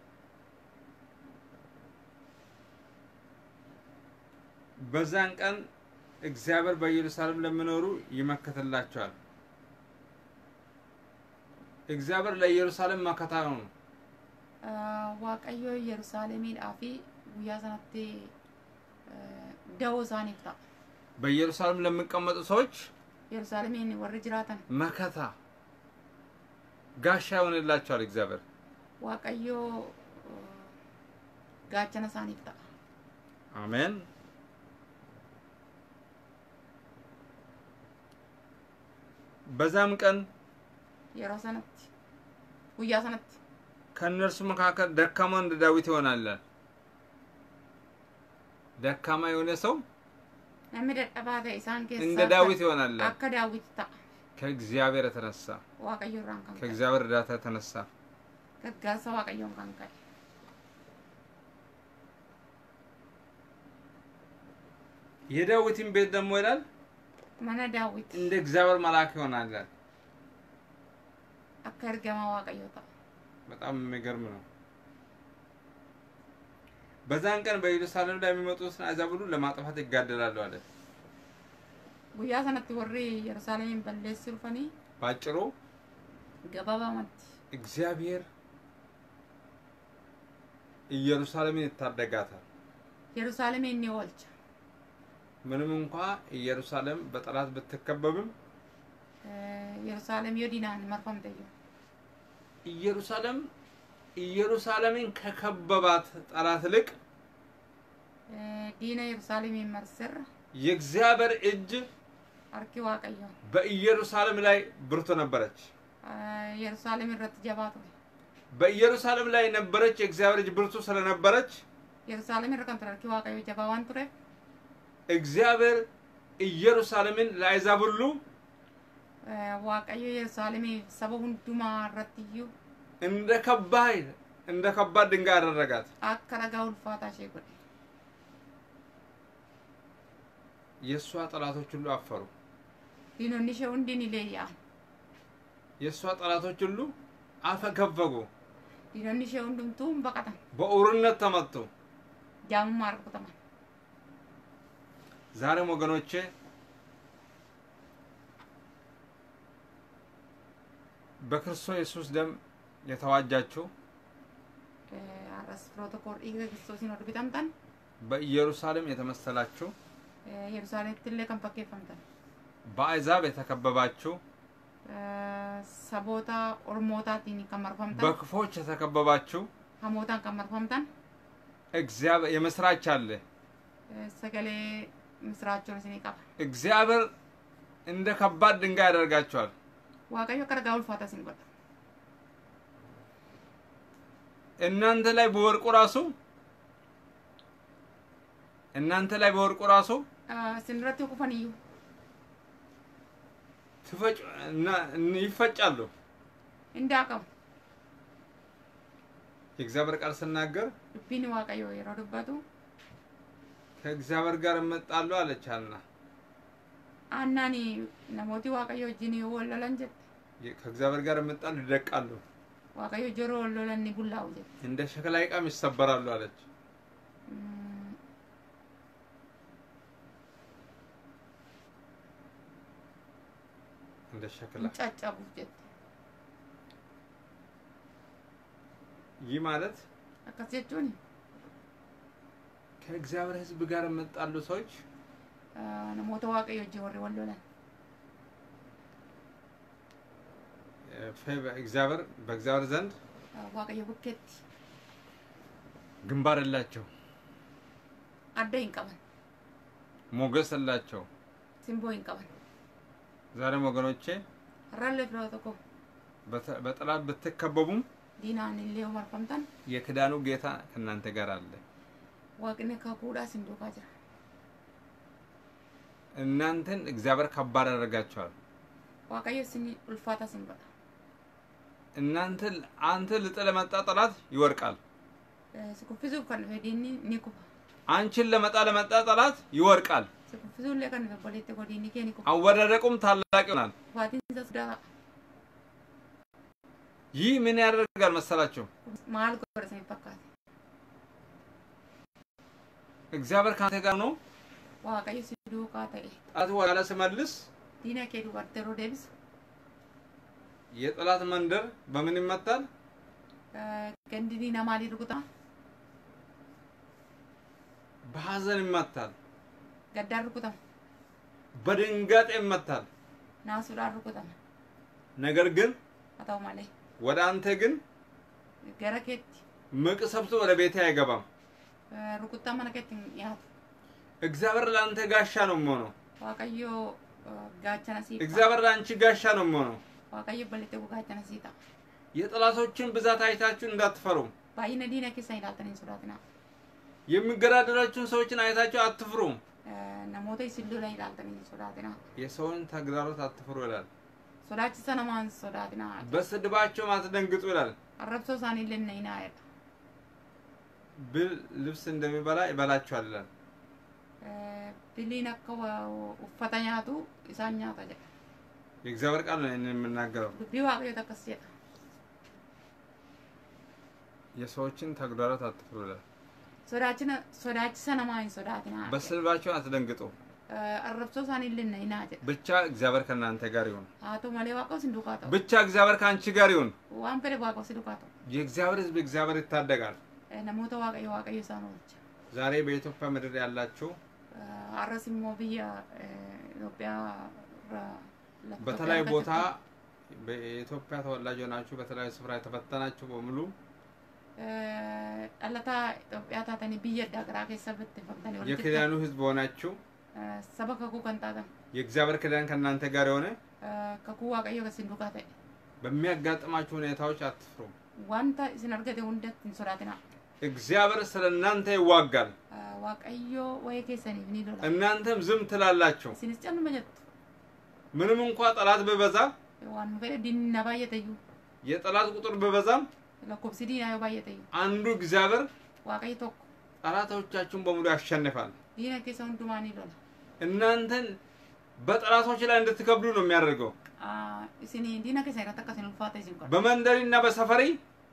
Speaker 1: በዛን ቀን እግዚአብሔር በኢየሩሳሌም ለሚኖሩ ይመከተላቸዋል እግዚአብሔር ለኢየሩሳሌም መከታ ነው
Speaker 2: waaqayyo Yerusaalemiidhaa fi guyyaa sanatti da'oo isaaniif ta'a.
Speaker 1: በኢየሩሳሌም ለሚቀመጡ ሰዎች
Speaker 2: ኢየሩሳሌምን ወር ጅራታን
Speaker 1: መከታ ጋሻ ይሆንላቸዋል እግዚአብሔር
Speaker 2: waaqayyo gaachana isaaniif ta'a.
Speaker 1: አሜን በዛም ቀን
Speaker 2: yeroo sanatti guyyaa sanatti
Speaker 1: ከነርሱ መካከል ደካማ እንደ ዳዊት ይሆናል ደካማ የሆነ ሰው
Speaker 2: namni dadhabaa ta'e isaan keessaa
Speaker 1: እንደ ዳዊት ይሆናል
Speaker 2: akka daawit ta'a
Speaker 1: ከእግዚአብሔር የተነሳ
Speaker 2: waaqayyo irraan kan
Speaker 1: ከእግዚአብሔር እርዳታ የተነሳ
Speaker 2: gargaarsa waaqayyoon kan ka'e
Speaker 1: የዳዊትን ቤት ደግሞ ይላል
Speaker 2: mana daawit
Speaker 1: እንደ እግዚአብሔር መልአክ ይሆናል
Speaker 2: akka ergama waaqayyo ta'a
Speaker 1: በጣም የሚገርም ነው በዛን ቀን በኢየሩሳሌም ላይ የሚመጡትን አሕዛብ ሁሉ ለማጥፋት ይጋደላሉ አለ
Speaker 2: guyyaa sanatti warri Yerusaalemiin balleessuu dhufanii
Speaker 1: ባጭሩ
Speaker 2: gabaabamatti
Speaker 1: እግዚአብሔር ኢየሩሳሌምን ይታደጋታል
Speaker 2: Yerusaalemiin ni oolcha
Speaker 1: ምንም እንኳን ኢየሩሳሌም በጠላት ብትከበብም
Speaker 2: Yerusaalem yoo diinaan marfamteeyyu
Speaker 1: ኢየሩሳሌም ኢየሩሳሌምን ከከበባት ጠላት ልቅ
Speaker 2: diina Yerusaalemiin marsir
Speaker 1: የእግዚአብሔር እጅ
Speaker 2: arki waaqayyo
Speaker 1: በኢየሩሳሌም ላይ ብርቱ ነበረች
Speaker 2: Yerusaalem irratti jabaa ture
Speaker 1: በኢየሩሳሌም ላይ ነበረች የእግዚአብሔር እጅ ብርቱ ስለነበረች
Speaker 2: Yerusaalem irra kan ture arki waaqayyo jabaa waan ture
Speaker 1: እግዚአብሔር ኢየሩሳሌምን ለአሕዛብ ሁሉ
Speaker 2: waaqayyo Yerusaalemiif saba hundumaa irrattiyyuu
Speaker 1: እንደ ከባድ እንደ ከባድ ድንጋይ አደረጋት
Speaker 2: akka dhagaa ulfaataa ishee godhe
Speaker 1: የሷ ጠላቶች ሁሉ አፈሩ
Speaker 2: diinonni ishee hundi ni leeyya'an
Speaker 1: የሷ ጠላቶች ሁሉ አፈገፈጉ
Speaker 2: diinonni ishee hundumtuu baqatan
Speaker 1: በኡርነት ተመቱ
Speaker 2: jaamummaa rukutaman
Speaker 1: ዛሬም ወገኖቼ በክርስቶስ ኢየሱስ ደም የተዋጃችሁ
Speaker 2: አራስ ፕሮቶኮል ኢግሬ ክርስቶስን ወደ ቢታምጣን
Speaker 1: በኢየሩሳሌም የተመሰላችሁ
Speaker 2: ኢየሩሳሌም ትለ ከንፈከፈምታን
Speaker 1: በአሕዛብ የተከበባችሁ
Speaker 2: ሰቦታ ኦርሞታቲን ከመርፈምታን
Speaker 1: በክፎች የተከበባችሁ
Speaker 2: ሀሞታን ከመርፈምታን
Speaker 1: እግዚአብሔር የመስራች አለ
Speaker 2: ሰገሌ ምስራቾን ሲኒቃ
Speaker 1: እግዚአብሔር እንደ ከባድ ድንጋይ ያደርጋቸዋል
Speaker 2: waaqayyo kargaa ulfaata sin godha
Speaker 1: እናንተ ላይ በወርቁ ራሱ እናንተ ላይ በወርቁ ራሱ
Speaker 2: sinratti kufaniyu
Speaker 1: ትፈጭ እና ይፈጫሉ
Speaker 2: እንዳቀም
Speaker 1: የእግዚአብሔር ቃል ሲናገር
Speaker 2: ቢኒ waaqayyo yeroo dubbatu
Speaker 1: ከእግዚአብሔር ጋር እመጣለሁ አለቻልና
Speaker 2: አናኒ ነሞቲ waaqayyo ጂኒ ወለለን ጀት
Speaker 1: ከእግዚአብሔር ጋር እመጣለሁ ይደቃሉ
Speaker 2: waaqayyo ጆሮ ወለለን ይቡላው ጀት
Speaker 1: እንደ ሸክላ ዕቃም ይሰበራሉ አለች እንደ ሸክላ
Speaker 2: ጫጫቡ ጀት
Speaker 1: ይህ ማለት
Speaker 2: አከሰቹን
Speaker 1: ከእግዚአብሔር ሕዝብ ጋር እመጣለሁ ሰዎች
Speaker 2: ነሞተ waaqayyo ጆሮ ወለለን
Speaker 1: ፈበ እግዚአብሔር በእግዚአብሔር ዘንድ
Speaker 2: waaqayyo ቡኬት
Speaker 1: ግንባር አላቸው
Speaker 2: አደይን ቀበን
Speaker 1: ሞገስ አላቸው
Speaker 2: ሲምቦይን ቀበን
Speaker 1: ዛሬም ወገኖቼ
Speaker 2: ረለ ፍሎተኮ
Speaker 1: በጠላት ብትከበቡም
Speaker 2: ዲናን ሊዮ ማርፈምታን
Speaker 1: የክዳኑ ጌታ ከናንተ ጋር አለ
Speaker 2: ዋቅነ ካኩዳ ሲንዶካ ጅራ
Speaker 1: እናንተን እግዚአብሔር ከባድ አደረጋቸዋል
Speaker 2: waaqayyo ሲኒ ኡልፋታ ሲንበታ
Speaker 1: እናንተ አንተ ለጠለመጣ ጠላት ይወርቃል
Speaker 2: ስኩፍዙ ከን ዲኒ ኒኩባ
Speaker 1: አንቺን ለመጣ ለመጣ ጠላት ይወርቃል
Speaker 2: ስኩፍዙ ለከን በፖለቲ ኮዲኒ ከኒኩ
Speaker 1: አወዳደቁም ታላቅ ይሆናል
Speaker 2: ዋቲን ዘስዳ
Speaker 1: ይህ ምን ያደርጋል መሰላችሁ
Speaker 2: ማል ቆረሰ ይፈካል
Speaker 1: እግዚአብሔር ካንተ ጋር ነው
Speaker 2: waaqayyo ሲዱ ካታይ
Speaker 1: ጣት ወላ ሲመልስ
Speaker 2: ዲና ከዱ ወርተሮ ደብስ
Speaker 1: የጠላት መንደር በምን ይመታል?
Speaker 2: ገንዲኒ ናማሊ ሩቁታ
Speaker 1: በሐዘን ይመታል።
Speaker 2: ገዳር ሩቁታ
Speaker 1: በድንጋጤ ይመታል።
Speaker 2: ናሱላ ሩቁታ
Speaker 1: ነገር ግን
Speaker 2: አታው ማለት
Speaker 1: ወደ አንተ ግን
Speaker 2: ገረከት
Speaker 1: መቅሰፍቱ ወደ ቤቴ አይገባም።
Speaker 2: ሩቁታ ማነከት ያ
Speaker 1: እግዚአብሔር ለአንተ ጋሻ ነው የሚሆነው።
Speaker 2: ዋቀዮ ጋቻና ሲታ
Speaker 1: እግዚአብሔር ለአንቺ ጋሻ ነው የሚሆነው።
Speaker 2: ዋቀዮ በለተ ጋቻና ሲታ
Speaker 1: የጠላቶችን ብዛት አይታችሁ እንዳትፈሩ።
Speaker 2: ባይነ ዲና ከሳይ ዳልተን ሱራትና
Speaker 1: የሚገዳደራችሁን ሰዎችን አይታችሁ አትፍሩ።
Speaker 2: ነሞተ ሲሉ ላይ ዳልተን ሱራትና
Speaker 1: የሰውን ተግዳሮት አትፍሩ ይላል።
Speaker 2: ሱራች ሰነማን ሱራትና
Speaker 1: በስድባቸው አትደንግጡ ይላል።
Speaker 2: አረብሶ ሳኒ ለነይና አይደል
Speaker 1: ብል ልብስ እንደሚበላ ይበላችኋል ይላል።
Speaker 2: ቢሊና ከው ኡፈታኛቱ ኢሳኛታ ጀ
Speaker 1: የእግዚአብሔር ቃል ነው የምናገረው።
Speaker 2: ቢዋቀ የተከሰየ
Speaker 1: የሰዎችን ተግዳሮት አትፍሩ ይላል።
Speaker 2: ሶዳችነ ሶዳች ሰነማን ሶዳትና
Speaker 1: በስድባቸው አትደንግጡ።
Speaker 2: አረብሶ ሳኒ ለነይና አይደል
Speaker 1: ብቻ እግዚአብሔር ከእናንተ ጋር ይሁን።
Speaker 2: አቶ ማለዋቀው ሲንዱቃቶ
Speaker 1: ብቻ እግዚአብሔር ካንቺ ጋር ይሁን።
Speaker 2: ዋን ፈረ ዋቀው ሲንዱቃቶ
Speaker 1: የእግዚአብሔር ሕዝብ እግዚአብሔር ይታደጋል።
Speaker 2: ነሞተ ዋቀዮ ዋቀዮ ሳኖች
Speaker 1: ዛሬ በኢትዮጵያ ምድር ያላችሁ
Speaker 2: አረሲሞ ቢያ ኢትዮጵያ
Speaker 1: በተለያዩ ቦታ በኢትዮጵያ ተወላጅ ሆናችሁ በተለያዩ ስፍራ የተፈተናችሁ በሙሉ
Speaker 2: አለታ ኢትዮጵያ ታተኒ ቢያ ዳግራ ከሰበት ፈተኒ ወልት
Speaker 1: የኪዳኑ ሕዝብ ሆናችሁ
Speaker 2: ሰበከኩ ከንታታ
Speaker 1: የእግዚአብሔር ኪዳን ከእናንተ ጋር የሆነ
Speaker 2: ከኩ ዋቀዮ ከሲንዱቃተ
Speaker 1: በሚያጋጥማችሁ ሁኔታዎች አትፍሩ።
Speaker 2: ዋንታ ሲነርገደ ወንደት እንሶራትና
Speaker 1: እግዚአብሔር ስለእናንተ ይዋጋል።
Speaker 2: ዋቀዮ ወይ ከሰኒ ኒዶላ
Speaker 1: እናንተም ዝም ትላላችሁ።
Speaker 2: ሲንስጨን መጀት
Speaker 1: ምንም እንኳን ጠላት በበዛ
Speaker 2: ዋን ፈረ ዲና ባየተዩ
Speaker 1: የጠላት ቁጥር በበዛም
Speaker 2: ለኮብሲዲ ያዩ ባየተዩ
Speaker 1: አንዱ እግዚአብሔር
Speaker 2: ዋቀይ ቶክ
Speaker 1: ጠላቶቻችሁን በሙሉ ያሸንፋል።
Speaker 2: ዲና ከሰውን ዱማኒ ዶላ
Speaker 1: እናንተን በጠላቶች ላይ እንድትከብዱ ነው የሚያደርገው።
Speaker 2: አ ሲኒ ዲና ከሰይ ከተከሰኑ ፋታ ይዝንቆ
Speaker 1: በመንደሪና በሰፈሪ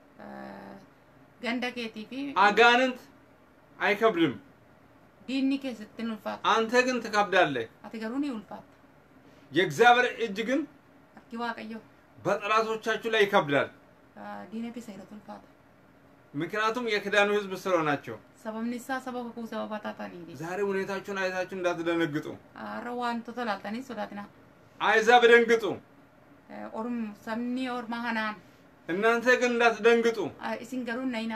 Speaker 2: ገንደከቲፊ
Speaker 1: አጋንንት አይከብድም።
Speaker 2: ዲኒ ከስትኑ ፋታ
Speaker 1: አንተ ግን ትከብዳለህ።
Speaker 2: አትገሩኒ ውልፋት
Speaker 1: የእግዚአብሔር እጅ ግን
Speaker 2: አኪ ዋቀዮ
Speaker 1: በጠላቶቻችሁ ላይ ይከብዳል።
Speaker 2: ዲና ከሰይ ረቱልፋታ
Speaker 1: ምክንያቱም የኪዳኑ ሕዝብ ስለሆናችሁ።
Speaker 2: ሰበምንሳ ሰበከ ኩ ሰበባታታኒ ዲ
Speaker 1: ዛሬ ሁኔታችሁን አይታችሁ እንዳትደነግጡ።
Speaker 2: አረዋን ተተላልተኒ ሶዳትና
Speaker 1: አይዛብ ደንግጡ።
Speaker 2: ኦርም ሰምኒ ኦር ማሃናን
Speaker 1: እናንተ ግን እንዳትደንግጡ።
Speaker 2: እሲን ገሩን ነይና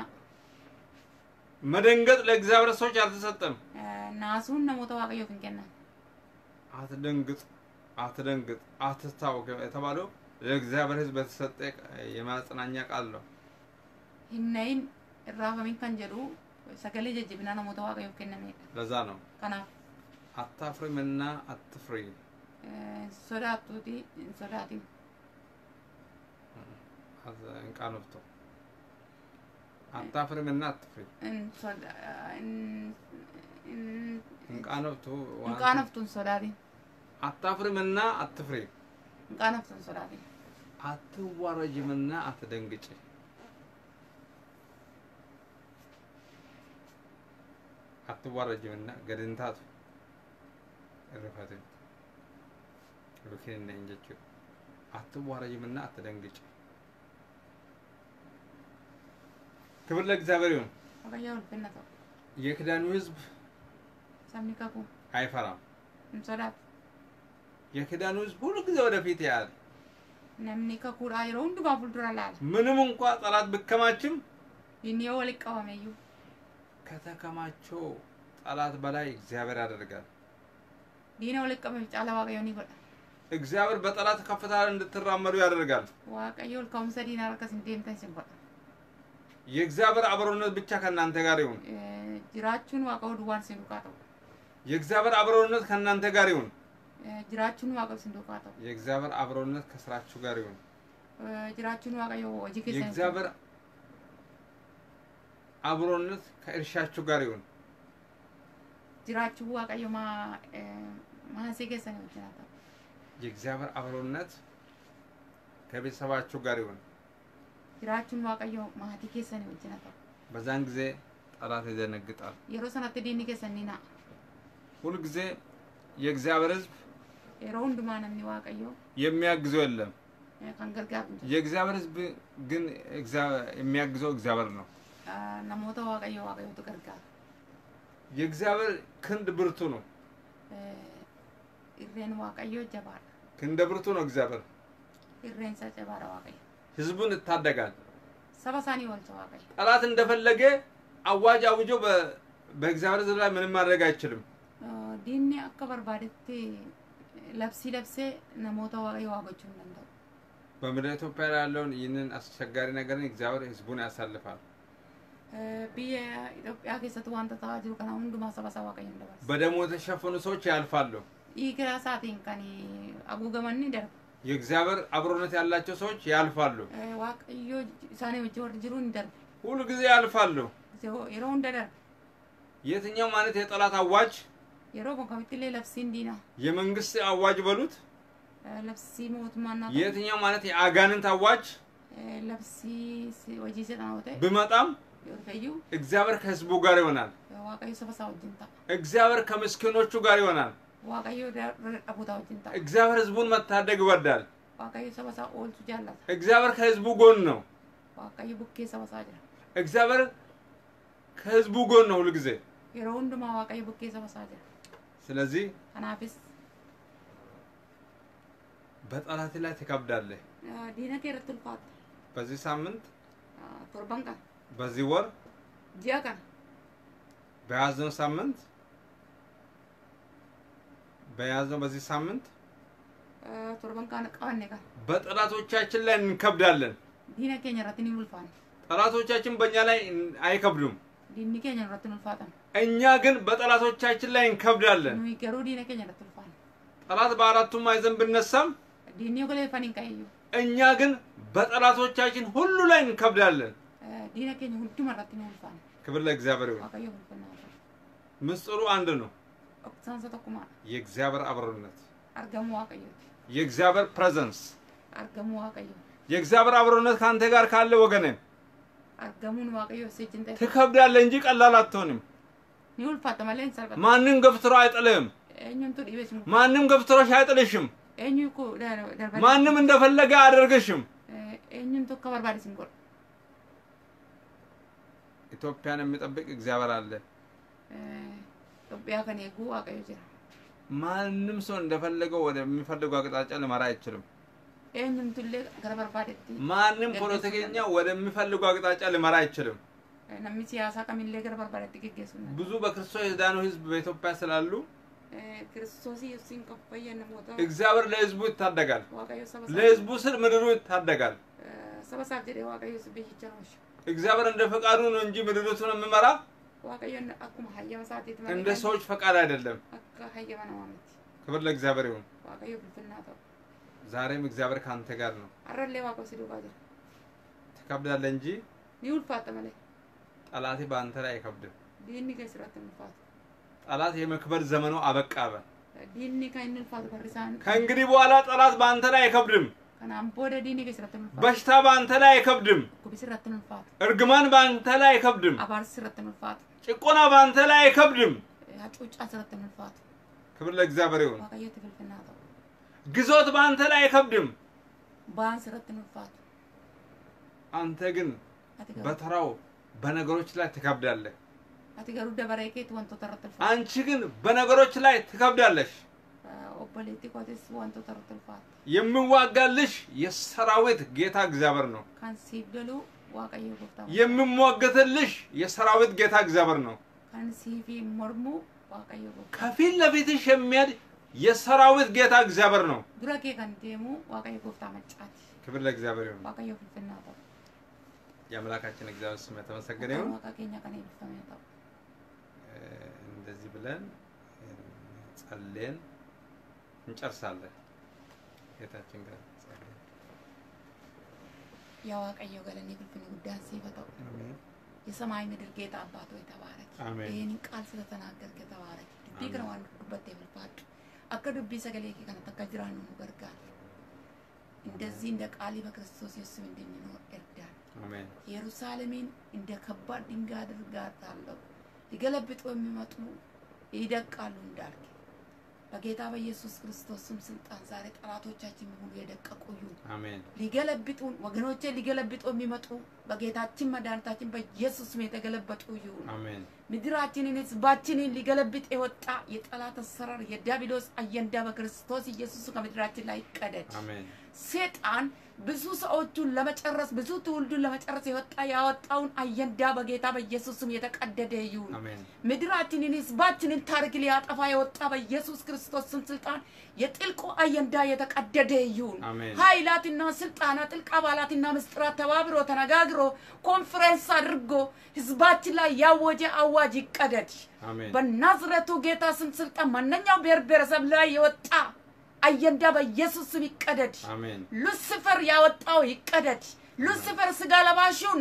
Speaker 1: መደንገጥ ለእግዚአብሔር ሰዎች አልተሰጠም።
Speaker 2: ናሱን ነሞተ ዋቀዮ ክንከና
Speaker 1: አትደንግጥ አትደንግጥ አትታወቅ የተባለው ለእግዚአብሔር ሕዝብ የተሰጠ የማጽናኛ ቃል ነው።
Speaker 2: ይነይን ራፈሚን ከንጀሩ ሰገሌ ጀጅብና ነሞተ ዋቀዮ ከነሜ
Speaker 1: ለዛ ነው
Speaker 2: ከና
Speaker 1: አታፍሪምና አትፍሪ
Speaker 2: ሶዳቱቲ ሶዳቲ
Speaker 1: እንቃንፍቶ አታፍሪምና አትፍሪ እንቃንፍቶ
Speaker 2: እንቃንፍቱን ሶዳቲ
Speaker 1: አታፍሪምና አትፍሪ
Speaker 2: እንቃንፍቱን ሶዳቲ
Speaker 1: አትዋረጅምና አትደንግጭ። አትዋረጅምና ገድንታቱ እረፈተ ሩኬን እንጀቹ አትዋረጅምና አትደንግጭ። ክብር ለእግዚአብሔር ይሁን።
Speaker 2: ዋቀዮ ልፈነቶ
Speaker 1: የኪዳኑ ሕዝብ
Speaker 2: ሰምኒካኩ
Speaker 1: አይፈራም።
Speaker 2: እንሶዳት
Speaker 1: የኪዳኑ ሕዝብ ሁሉ ጊዜ ወደፊት ያያል።
Speaker 2: ነምኒካኩ ራይሮ ሁሉ ባፉልዱራ ላል
Speaker 1: ምንም እንኳን ጠላት ብከማችም
Speaker 2: ይኒዮ ወልቀዋመዩ
Speaker 1: ከተከማቸው ጠላት በላይ እግዚአብሔር ያደርጋል።
Speaker 2: ዲና ወልቀመ ጫላ ዋቀዮኒ ጎዳ
Speaker 1: እግዚአብሔር በጠላት ከፍታ እንድትራመዱ ያደርጋል።
Speaker 2: ዋቀዮ ልከውምሰ ዲና ረከስ እንደምተን ሲንቆ
Speaker 1: የእግዚአብሔር አብሮነት ብቻ ከእናንተ ጋር ይሁን።
Speaker 2: ጅራቹን ዋቀው ዱዋን ሲንዱቃቶ
Speaker 1: የእግዚአብሔር አብሮነት ከእናንተ ጋር ይሁን።
Speaker 2: ጅራቹን ዋቀው ሲንዱቃቶ
Speaker 1: የእግዚአብሔር አብሮነት ከስራችሁ ጋር ይሁን።
Speaker 2: ጅራቹን ዋቀዮ ወጂከ
Speaker 1: የእግዚአብሔር አብሮነት ከእርሻችሁ ጋር ይሁን።
Speaker 2: ጅራቹ ዋቀዮ ማ ማንሴ ከሰነ ወጀናታ
Speaker 1: የእግዚአብሔር አብሮነት ከቤተሰባችሁ ጋር ይሁን።
Speaker 2: ጅራቹን ዋቀዮ ማቲ ከሰነ ወጀናታ
Speaker 1: በዛን ጊዜ ጠላት ይደነግጣል።
Speaker 2: የሮሰናት ዲኒ ከሰኒና
Speaker 1: ሁሉ ጊዜ የእግዚአብሔር ሕዝብ
Speaker 2: የሮንድ ማነኒ ዋቀዮ
Speaker 1: የሚያግዘው የለም።
Speaker 2: kan gargaaru
Speaker 1: የእግዚአብሔር ሕዝብ ግን እግዚአብሔር የሚያግዘው እግዚአብሔር ነው
Speaker 2: namoota waaqayyo waaqayyotu gargaaru
Speaker 1: የእግዚአብሔር ክንድ ብርቱ ነው
Speaker 2: irreen waaqayyo jabaadha
Speaker 1: ክንድ ብርቱ ነው እግዚአብሔር
Speaker 2: irreen isa jabaadha waaqayyo
Speaker 1: ሕዝቡን ይታደጋል
Speaker 2: saba isaanii oolcha waaqayyo
Speaker 1: ጠላት እንደፈለገ አዋጅ አውጆ በእግዚአብሔር ሕዝብ ላይ ምንም ማድረግ አይችልም
Speaker 2: diinni akka barbaadetti labsi labse namoota waaqayyo waagachuu እንደው
Speaker 1: በምድረ ኢትዮጵያ ያለውን ይህንን አስቸጋሪ ነገርን እግዚአብሔር ሕዝቡን ያሳልፋል
Speaker 2: ቢያ ኢትዮጵያ ከሰቱ ዋንታ ታጅሩ ከና ሁንዱማ ሰባ ሰባ ቀይ እንደባስ
Speaker 1: በደሙ የተሸፈኑ ሰዎች ያልፋሉ
Speaker 2: ይግራሳቲን ከኒ አጉገመኒ ደር
Speaker 1: የእግዚአብሔር አብሮነት ያላቸው ሰዎች ያልፋሉ
Speaker 2: ዋቀዮ ሳኔ ወጅ ጅሩ እንደር
Speaker 1: ሁሉ ጊዜ ያልፋሉ
Speaker 2: ይሮው እንደር
Speaker 1: የትኛው ማለት የጠላት አዋጅ
Speaker 2: ይሮው ኮሚቴ ለፍሲ እንዲና
Speaker 1: የመንግስት አዋጅ በሉት
Speaker 2: ለፍሲ ሞት ማና
Speaker 1: የትኛው ማለት የአጋንንት አዋጅ
Speaker 2: ለፍሲ ወጂ ሰጣውተ
Speaker 1: በመጣም እግዚአብሔር ከሕዝቡ ጋር ይሆናል
Speaker 2: ዋቀዮ ሰበሳው ጅንታ
Speaker 1: እግዚአብሔር ከመስኪኖቹ ጋር ይሆናል
Speaker 2: ዋቀዮ ደረቦታው ጅንታ
Speaker 1: እግዚአብሔር ሕዝቡን መታደግ ይወዳል
Speaker 2: ዋቀዮ ሰበሳው ኦልቱ ጃላት
Speaker 1: እግዚአብሔር ከሕዝቡ ጎን ነው
Speaker 2: ዋቀዮ ቡኬ ሰበሳው ጅራ
Speaker 1: እግዚአብሔር ከሕዝቡ ጎን ነው ሁሉ ጊዜ
Speaker 2: ይሮንዱማ ዋቀዮ ቡኬ ሰበሳው ጅራ
Speaker 1: ስለዚህ
Speaker 2: አናፊስ
Speaker 1: በጠላት ላይ ተከብዳለህ
Speaker 2: ዲነከ ረትልፋት
Speaker 1: በዚህ ሳምንት
Speaker 2: ቶርባንካ
Speaker 1: በዚህ ወር
Speaker 2: ጂያካ
Speaker 1: በያዝነው ሳምንት በያዝነው በዚህ ሳምንት
Speaker 2: ቶርባንካ ነቃወነካ
Speaker 1: በጠላቶቻችን ላይ እንከብዳለን
Speaker 2: ዲነከኛ ረትኒ ሙልፋን
Speaker 1: ጠላቶቻችን በእኛ ላይ አይከብዱም
Speaker 2: ዲነከኛ ረትኒ ሙልፋታን
Speaker 1: እኛ ግን በጠላቶቻችን ላይ እንከብዳለን
Speaker 2: ነው ይገሩ ዲነከኛ ረትኒ ሙልፋን
Speaker 1: ጠላት በአራቱም ማዕዘን ቢነሳም
Speaker 2: ዲኒዮ ገለ ፈኒን ካዩ
Speaker 1: እኛ ግን በጠላቶቻችን ሁሉ ላይ እንከብዳለን
Speaker 2: ዲነከኛ ሁሉ ረትኒ ሙልፋን
Speaker 1: ክብር ለእግዚአብሔር ይሁን
Speaker 2: ዋቀዮ ሙልፋና
Speaker 1: ምስጢሩ አንድ ነው
Speaker 2: ኦክሳንሰ ተኩማ
Speaker 1: የእግዚአብሔር አብሮነት
Speaker 2: አርገሙ ዋቀዮ
Speaker 1: የእግዚአብሔር ፕሬዘንስ
Speaker 2: አርገሙ ዋቀዮ
Speaker 1: የእግዚአብሔር አብሮነት ካንተ ጋር ካለ ወገኔ
Speaker 2: አርገሙን ዋቀዮ ሰጅንተ
Speaker 1: ትከብዳለህ እንጂ ቀላል አትሆንም
Speaker 2: ይውልፋት ማለን ሰርቀ
Speaker 1: ማንንም ገፍትሮ አይጥልህም
Speaker 2: እኙን ቱዲ በስሙ
Speaker 1: ማንንም ገፍትሮሽ አይጥልሽም
Speaker 2: እኙ እኮ ደርባ
Speaker 1: ማንንም እንደፈለገ አያደርግሽም
Speaker 2: እኙን ቱ ከበርባሪ ሲንጎል
Speaker 1: ኢትዮጵያን የሚጠብቅ እግዚአብሔር አለ
Speaker 2: ኢትዮጵያ ከኔጉ ዋቀዮ ጅራ
Speaker 1: ማንንም ሰው እንደፈለገው ወደሚፈልገው አቅጣጫ ሊመራ አይችልም
Speaker 2: እኙም ቱለ ገርበርባሪቲ
Speaker 1: ማንንም ፖለቲከኛ ወደሚፈልገው አቅጣጫ ሊመራ አይችልም
Speaker 2: ነሚ ሲያሳ ከሚለ ገርበርባሪቲ ገገሱና
Speaker 1: ብዙ በክርስቶስ የዳኑ ሕዝብ በኢትዮጵያ ስላሉ
Speaker 2: ክርስቶስ ኢየሱስን ከፈየነ ሞታ
Speaker 1: እግዚአብሔር ለሕዝቡ ይታደጋል
Speaker 2: ዋቀዮ ሰበሳ
Speaker 1: ለሕዝቡ ስል ምድሩ ይታደጋል
Speaker 2: ሰበሳ ጀደ ዋቀዮ ስብይቻውሽ
Speaker 1: እግዚአብሔር እንደ ፈቃዱ ነው እንጂ ምድሩን የሚመራ
Speaker 2: ዋቀዮ አቁም ሀየማ ሰዓት
Speaker 1: እንደ ሰዎች ፈቃድ አይደለም
Speaker 2: አካ ሀየማ ነው ማለት
Speaker 1: ክብር ለእግዚአብሔር ይሁን
Speaker 2: ዋቀዮ ብትናታው
Speaker 1: ዛሬም እግዚአብሔር ካንተ ጋር ነው
Speaker 2: አረለ ዋቀዮ ሲዱ ጋር
Speaker 1: ተከብዳለህ እንጂ
Speaker 2: ይውልፋት ተመለ
Speaker 1: ጠላቴ በአንተ ላይ አይከብድም
Speaker 2: ዲኒ ከስራት እንፋት
Speaker 1: ጠላት የመክበር ዘመኑ አበቃበ
Speaker 2: ዲኒ ከእንፋት በርሳን
Speaker 1: ከእንግዲህ በኋላ ጠላት በአንተ ላይ አይከብድም
Speaker 2: ከናም ቦደ ዲኒ ከስራት እንፋት
Speaker 1: በሽታ በአንተ ላይ አይከብድም
Speaker 2: ኩብስራት እንፋት
Speaker 1: እርግማን በአንተ ላይ አይከብድም
Speaker 2: አባር ስራት እንፋት
Speaker 1: ጭቆና በአንተ ላይ አይከብድም
Speaker 2: ያጩጫ ስራት እንፋት
Speaker 1: ክብር ለእግዚአብሔር ይሁን
Speaker 2: ዋቀዮ ትፍልፍናታው
Speaker 1: ግዞት በአንተ ላይ አይከብድም
Speaker 2: ባን ስራት እንፋት
Speaker 1: አንተ ግን በተራው በነገሮች ላይ ትከብዳለህ
Speaker 2: አትገሩ ደበረከት ወንቶ ተረተልፋ
Speaker 1: አንቺ ግን በነገሮች ላይ ትከብዳለሽ
Speaker 2: ኦፖሊቲ ኮቴስ ወንቶ ተረተልፋ
Speaker 1: የሚዋጋልሽ የሰራዊት ጌታ እግዚአብሔር ነው
Speaker 2: ካን ሲብደሉ ዋቀዮ ጎፍታ
Speaker 1: የሚሟገትልሽ የሰራዊት ጌታ እግዚአብሔር ነው
Speaker 2: ካን ሲቪ ሞርሙ ዋቀዮ ጎፍታ
Speaker 1: ከፊት ለፊትሽ የሚያድ የሰራዊት ጌታ እግዚአብሔር ነው
Speaker 2: ዱራኬ ካን ደሙ ዋቀዮ ጎፍታ መጫት
Speaker 1: ክብር ለእግዚአብሔር ይሁን
Speaker 2: ዋቀዮ ፍልፍናታው
Speaker 1: የአምላካችን እግዚአብሔር ስም የተመሰገነ ይሁን
Speaker 2: ዋቀኛ ካን ይፈመታው
Speaker 1: እንደዚህ ብለን ጸልየን እንጨርሳለን ጌታችን ጋር ጸልየን
Speaker 2: ያዋቀዮ ገለኔ ፍልፍን ጉዳን ሲፈታው
Speaker 1: አሜን
Speaker 2: የሰማይ ምድር ጌታ አባቶ የተባረክ ይሄን ቃል ስለተናገርክ የተባረክ ዲግራ ዋን ዱበት የምልፋት አከዱቢ ሰገሌኪ ከነ ተከጅራኑ ገርጋር እንደዚህ እንደ ቃሊ በክርስቶስ ኢየሱስ እንድንኖር እርዳን
Speaker 1: አሜን
Speaker 2: ኢየሩሳሌምን እንደ ከባድ ድንጋይ አድርጋታለሁ ሊገለብጡ የሚመጡ ይደቃሉ እንዳልክ በጌታ በኢየሱስ ክርስቶስ ስም ስልጣን ዛሬ ጠላቶቻችን ሁሉ የደቀቁ ይሁን።
Speaker 1: አሜን።
Speaker 2: ሊገለብጡን ወገኖቼ ሊገለብጡ የሚመጡ በጌታችን መድኃኒታችን በኢየሱስ ስም የተገለበጡ ይሁን።
Speaker 1: አሜን።
Speaker 2: ምድራችንን ሕዝባችንን ሊገለብጥ የወጣ የጠላት አሰራር የዲያብሎስ አጀንዳ በክርስቶስ ኢየሱስ ከምድራችን ላይ ይቀደድ።
Speaker 1: አሜን።
Speaker 2: ሰይጣን ብዙ ሰዎችን ለመጨረስ ብዙ ትውልዱን ለመጨረስ የወጣ ያወጣውን አጀንዳ በጌታ በኢየሱስ ስም የተቀደደ ይሁን።
Speaker 1: አሜን።
Speaker 2: ምድራችንን ሕዝባችንን ታሪክ ሊያጠፋ የወጣ በኢየሱስ ክርስቶስ ስም ስልጣን የጥልቁ አጀንዳ የተቀደደ ይሁን።
Speaker 1: አሜን።
Speaker 2: ኃይላትና ስልጣናት ጥልቅ አባላትና ምስጢራት ተባብሮ ተነጋግሮ ኮንፈረንስ አድርጎ ሕዝባችን ላይ ያወጀ አዋጅ ይቀደድ።
Speaker 1: አሜን።
Speaker 2: በናዝሬቱ ጌታ ስም ስልጣን ማንኛው ብሔር ብሔረሰብ ላይ የወጣ አጀንዳ በኢየሱስ ስም ይቀደድ።
Speaker 1: አሜን።
Speaker 2: ሉሲፈር ያወጣው ይቀደድ። ሉሲፈር ስጋ ለባሹን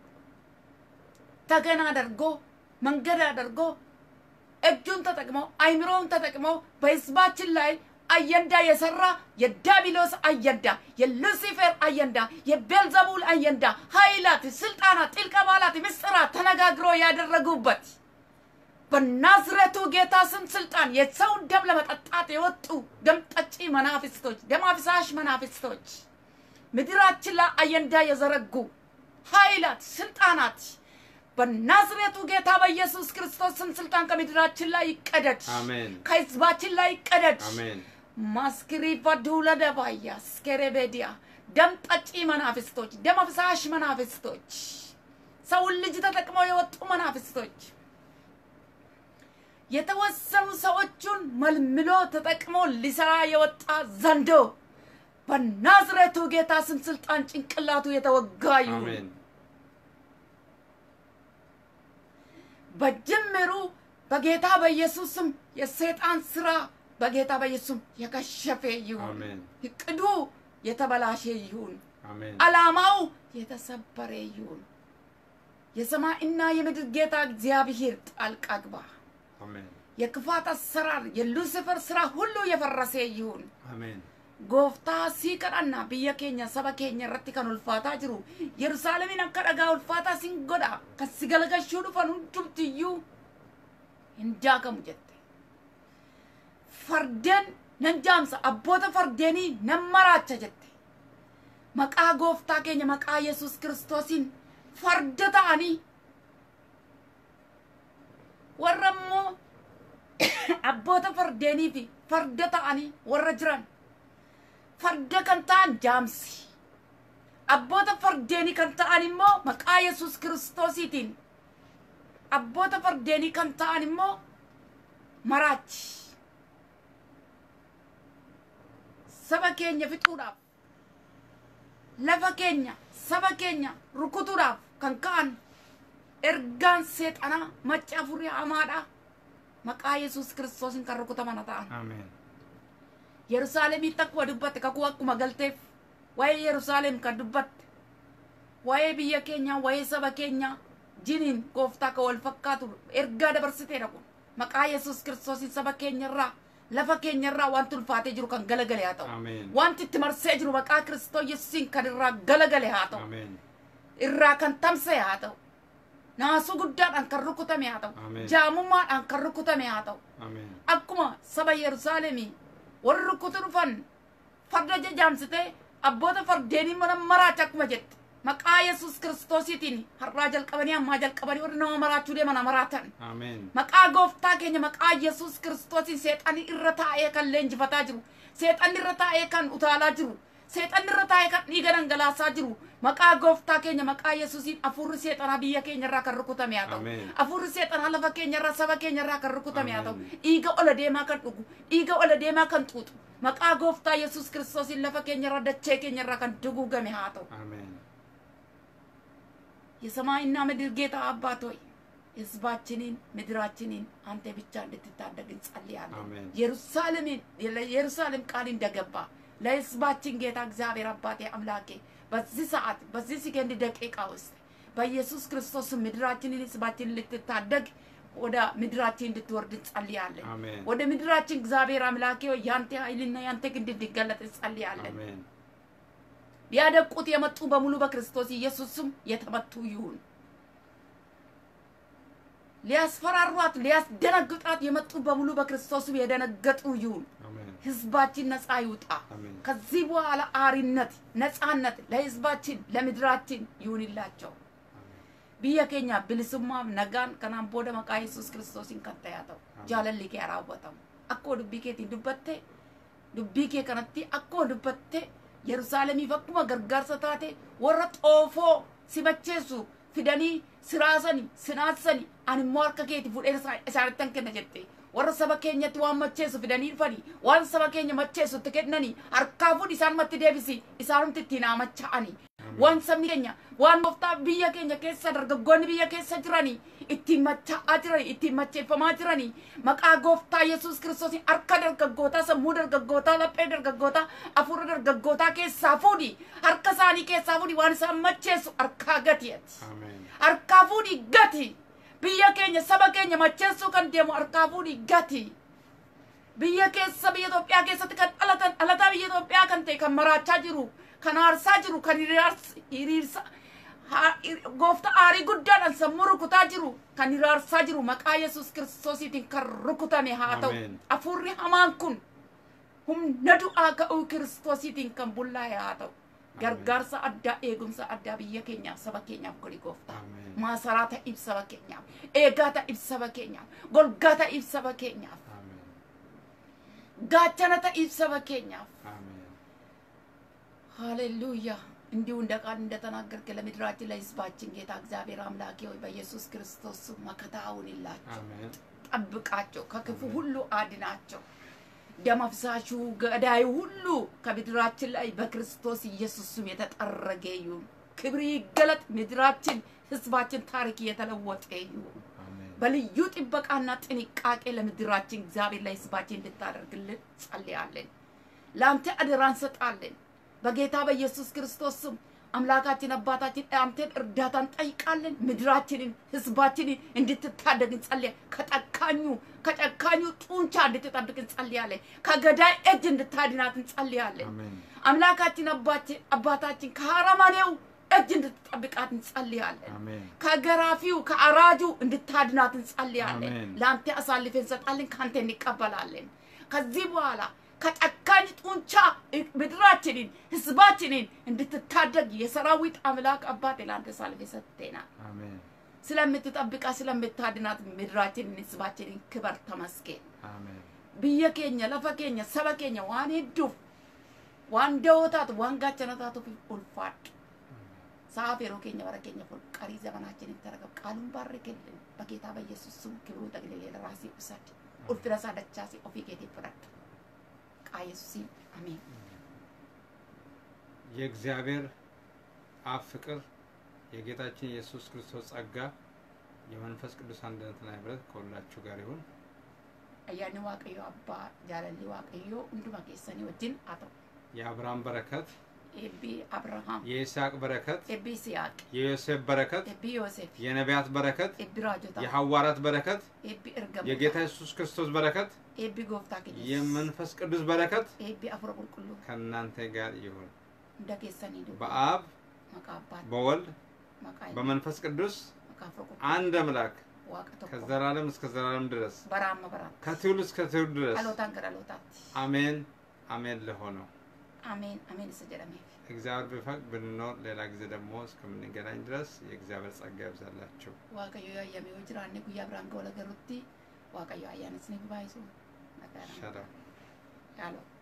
Speaker 2: ተገና አድርጎ መንገድ አድርጎ እጁን ተጠቅሞ አይምሮውን ተጠቅሞ በሕዝባችን ላይ አጀንዳ የሰራ የዲያብሎስ አጀንዳ የሉሲፈር አጀንዳ የቤልዘቡል አጀንዳ ኃይላት ስልጣናት ጥልቅ አባላት ምስጢራት ተነጋግሮ ያደረጉበት በናዝሬቱ ጌታ ስም ስልጣን የሰው ደም ለመጠጣት የወጡ ደም ጠጪ መናፍስቶች ደም አፍሳሽ መናፍስቶች ምድራችን ላይ አጀንዳ የዘረጉ ኃይላት ስልጣናት በናዝሬቱ ጌታ በኢየሱስ ክርስቶስ ስም ስልጣን ከምድራችን ላይ ይቀደድ።
Speaker 1: አሜን።
Speaker 2: ከሕዝባችን ላይ ይቀደድ።
Speaker 1: አሜን።
Speaker 2: ማስክሪ ፈዱላ ደባያ ስከረቤዲያ ደም ጠጪ መናፍስቶች ደም አፍሳሽ መናፍስቶች ሰው ልጅ ተጠቅመው የወጡ መናፍስቶች የተወሰኑ ሰዎችን መልምሎ ተጠቅሞ ሊሰራ የወጣ ዘንዶ በናዝሬቱ ጌታ ስም ስልጣን ጭንቅላቱ የተወጋ ይሁን።
Speaker 1: አሜን።
Speaker 2: በጅምሩ በጌታ በኢየሱስ ስም የሰይጣን ስራ በጌታ በኢየሱስ ስም የከሸፈ ይሁን።
Speaker 1: አሜን።
Speaker 2: እቅዱ የተበላሸ ይሁን።
Speaker 1: አሜን።
Speaker 2: ዓላማው የተሰበረ ይሁን። የሰማይና የምድር ጌታ እግዚአብሔር ጣልቃ ግባ።
Speaker 1: አሜን።
Speaker 2: የክፋት አሰራር የሉሲፈር ስራ ሁሉ የፈረሰ ይሁን።
Speaker 1: አሜን።
Speaker 2: ጎፍታ ሲቀራና በየኬኛ ሰበኬኛ ረቲ ከን ኡልፋታ ጅሩ ኢየሩሳሌምን አከረጋ ኡልፋታ ሲንጎዳ ከሲገልገሹ ዱፈኑ ዱብትዩ እንጃከሙ ጀተ ፈርደን ነንጃምሳ አቦተ ፈርደኒ ነመራቸ ጀተ መቃ ጎፍታ ኬኛ መቃ ኢየሱስ ክርስቶስን ፈርደታኒ ወረሞ አቦተ ፈርደኒ ፊ ፈርደታኒ ወረጅራን farda kan ta'an jaamsi abboota fardeenii kan ta'an immoo maqaa Yesuus Kiristoosiitiin abboota fardeenii kan ta'an immoo maraachi saba keenya fixuudhaaf lafa keenya saba keenya rukutuudhaaf kan ka'an ergaan seexanaa macca afurii hamaadha maqaa Yesuus Kiristoosiin kan rukutaman ta'an.
Speaker 1: Amen.
Speaker 2: Yerusaalem takwa dubbatte kakuu akkuma galteef waa'ee Yerusaalem kan dubbatte waa'ee biyya keenya waa'ee saba keenya jiniin gooftaa ka wal fakkaatu ergaa dabarsiteedha kun maqaa Yesuus Kiristoosiin saba keenyarraa lafa keenyarraa wanti ulfaatee jiru kan galagale haa ta'u wanti itti marsee jiru maqaa Kiristoos Yesuusiin kan irraa galagale haa ta'u irraa kan tamsa'e haa ta'u naasuu guddaadhaan kan rukutame haa ta'u jaamummaadhaan kan rukutame haa ta'u akkuma saba Yerusaalemii warri rukutu dhufan farda jajaamsitee abboota fardeenii mana maraacha akkuma jette maqaa Yesuus Kiristoosiitiin har'aa jalqabanii ammaa jalqabanii warri nama maraachuu deeman maraatan maqaa gooftaa keenya maqaa Yesuus Kiristoosiin seexanni irra taa'ee kan leenjifataa jiru seexanni irra taa'ee kan utaalaa jiru seexanni irra taa'ee kan dhiiga dhangalaasaa jiru maqaa gooftaa keenya maqaa Yesuusiin afurri seexanaa biyya keenyarraa kan rukutame haa ta'u afurri seexanaa lafa keenyarraa saba keenyarraa kan rukutame haa ta'u dhiiga ola deemaa kan dhugu dhiiga ola deemaa kan xuuxu maqaa gooftaa Yesuus Kiristoosiin lafa keenyarraa dachee keenyarraa kan duguugame haa ta'u የሰማይና ምድር ጌታ አባት ሆይ ሕዝባችንን ምድራችንን አንተ ብቻ እንድትታደግ እንጸልያለን። ኢየሩሳሌምን የኢየሩሳሌም ቃል እንደገባ ለሕዝባችን ጌታ እግዚአብሔር አባቴ አምላኬ በዚህ ሰዓት በዚህ ሰከንድ ደቂቃ ውስጥ በኢየሱስ ክርስቶስ ምድራችንን ሕዝባችንን ልትታደግ ወደ ምድራችን እንድትወርድ እንጸልያለን። ወደ ምድራችን እግዚአብሔር አምላኬ ሆይ ያንተ ኃይልና ያንተ ክንድ እንዲገለጥ እንጸልያለን። አሜን። ሊያደቁት የመጡ በሙሉ በክርስቶስ ኢየሱስም የተመቱ ይሁን። ሊያስፈራሯት ሊያስደነግጧት የመጡ በሙሉ በክርስቶስ የደነገጡ ይሁን ህዝባችን ነፃ ይውጣ ከዚህ በኋላ አሪነት ነፃነት ለህዝባችን ለምድራችን ይሁንላቸው biyya keenya bilisummaaf nagaan kanaan booda maqaa Yesuus Kiristoosiin kan ta'aa ta'u jaalalli kee raawwatamu akkoo dubbii keetiin dubbatte dubbii kee kanatti akkoo dubbatte Yerusaalemiif akkuma gargaarsa taate warra xoofoo si macheessu fidanii siraasanii sinaatsanii ani immoo harka keetii fudhee isaanittan kenna jette warra saba keenyatti waan macheessu fidanii dhufanii waan saba keenya macheessutti kennanii harkaa fuudhi isaanumatti deebisi isaanumti ittiin haamacha'anii waan sabni keenya waan gooftaa biyya keenya keessa dargaggoonni biyya keessa jiranii ittiin macha'aa jiranii ittiin macheeffamaa jiranii maqaa gooftaa Yesuus Kiristoosiin harka dargaggootaa sammuu dargaggootaa laphee dargaggootaa afuura dargaggootaa keessaa fuudhi harka isaanii keessaa fuudhi waan isaan macheessu harkaa gati'ati harkaa fuudhi gati biyya keenya saba keenya macheessuu kan deemu harkaa fuudhi gati biyya keessa biyya Itoophiyaa keessatti kan dhalatan dhalataa biyya Itoophiyaa kan ta'e kan maraachaa jiru kan aarsaa jiru kan hiriirsa gooftaa aarii guddaadhaan sammuu rukutaa jiru kan hiraarsaa jiru maqaa Yesuus Kiristoosiitiin kan rukutame haa ta'u afurri hamaan kun humna du'aa ka'uu Kiristoosiitiin kan bullaa'e haa ta'u gargaarsa addaa eegumsa addaa biyya keenyaaf saba keenyaaf godhi gooftaa maasaraa ta'iif saba keenyaaf eegaa ta'iif saba keenyaaf golgaa ta'iif saba keenyaaf gaachana ta'iif saba keenyaaf ሃሌሉያ እንዲሁ እንደ ቃል እንደተናገርክ ለምድራችን ለሕዝባችን ጌታ እግዚአብሔር አምላክ ሆይ በኢየሱስ ክርስቶስ መከታውን ይላቸው ጠብቃቸው ከክፉ ሁሉ አድናቸው ደም አፍሳሹ ገዳይ ሁሉ ከምድራችን ላይ በክርስቶስ ኢየሱስ ስም የተጠረገ ይሁን ክብር ይገለጥ ምድራችን ሕዝባችን ታሪክ የተለወጠ ይሁን በልዩ ጥበቃና ጥንቃቄ ለምድራችን እግዚአብሔር ለሕዝባችን እንድታደርግልን ጸልያለን ላንተ አደራን ሰጣለን በጌታ በኢየሱስ ክርስቶስ ስም አምላካችን አባታችን አንተን እርዳታን ጠይቃለን ምድራችንን ህዝባችንን እንድትታደግ እንጸልይ ከጠካኙ ከጨካኙ ጡንቻ እንድትጠብቅ እንጸልያለን ከገዳይ እጅ እንድታድናት እንጸልያለን አምላካችን አባታችን ከሐራማኔው እጅ እንድትጠብቃት እንጸልያለን ከገራፊው ከአራጁ እንድታድናት እንጸልያለን ላንተ አሳልፈን እንሰጣለን ካንተ እንቀበላለን ከዚህ በኋላ ከጨካኝ ጡንቻ ምድራችንን ህዝባችንን እንድትታደግ የሰራዊት አምላክ አባቴ ላንተ ሳልፈ ሰጥተና አሜን ስለምትጠብቃ ስለምታድናት ምድራችንን ህዝባችንን ክብር ተመስገን አሜን በየከኛ ለፈከኛ ሰበከኛ ዋን ሄዱ ዋን ደውታት ዋን ጋቸናታቱ ኡልፋት ሳፌሮ ከኛ ወረከኛ ፎል ቀሪ ዘመናችንን ተረከብ ቃሉን ባርከልን በጌታ በኢየሱስ ስም ክብሩ ተግለለ ለራሲ ውሰድ ኡልፍራሳ ደቻሲ ኦፊኬት ይፈራክ አይሱሲ አሜን
Speaker 1: የእግዚአብሔር አብ ፍቅር የጌታችን ኢየሱስ ክርስቶስ ጸጋ የመንፈስ ቅዱስ አንድነትና ህብረት ከሁላችሁ ጋር ይሁን አያኒ ዋቀዮ አባ ጃለሊ ዋቀዮ እንዱማ ከሰኒ ወዲን አቶ የአብርሃም በረከት ኤቢ አብርሃም የይስሐቅ በረከት ኤቢ ይስሐቅ የዮሴፍ በረከት ኤቢ ዮሴፍ የነቢያት በረከት ኤቢ ራጆታ የሐዋርያት በረከት ኤቢ እርገም የጌታ ኢየሱስ ክርስቶስ በረከት ኤቢ ጎፍታ ከዲስ የመንፈስ ቅዱስ በረከት ኤቢ አፍሮ ቁልቁሉ ከናንተ ጋር ይሁን እንደከሰኒ ዱ በአብ መቃባት በወልድ መቃይ በመንፈስ ቅዱስ መቃፍሮ አንድ አምላክ ከዘላለም እስከ ዘላለም ድረስ በራም በራም ከትውልድ እስከ ትውልድ ድረስ አሎታን ከራሎታት አሜን አሜን ለሆነው አሜን አሜን ሰጀራሜ እግዚአብሔር ቢፈቅድ ብንኖር ሌላ ጊዜ ደግሞ እስከምንገናኝ ድረስ የእግዚአብሔር ጸጋ ይብዛላችሁ ዋቀዩ ያየሚው ጅራኔ ጉያ ብራንጎ ለገሩቲ ዋቀዩ አያነስኒ ባይሱ ነበር ሻዳ ያለው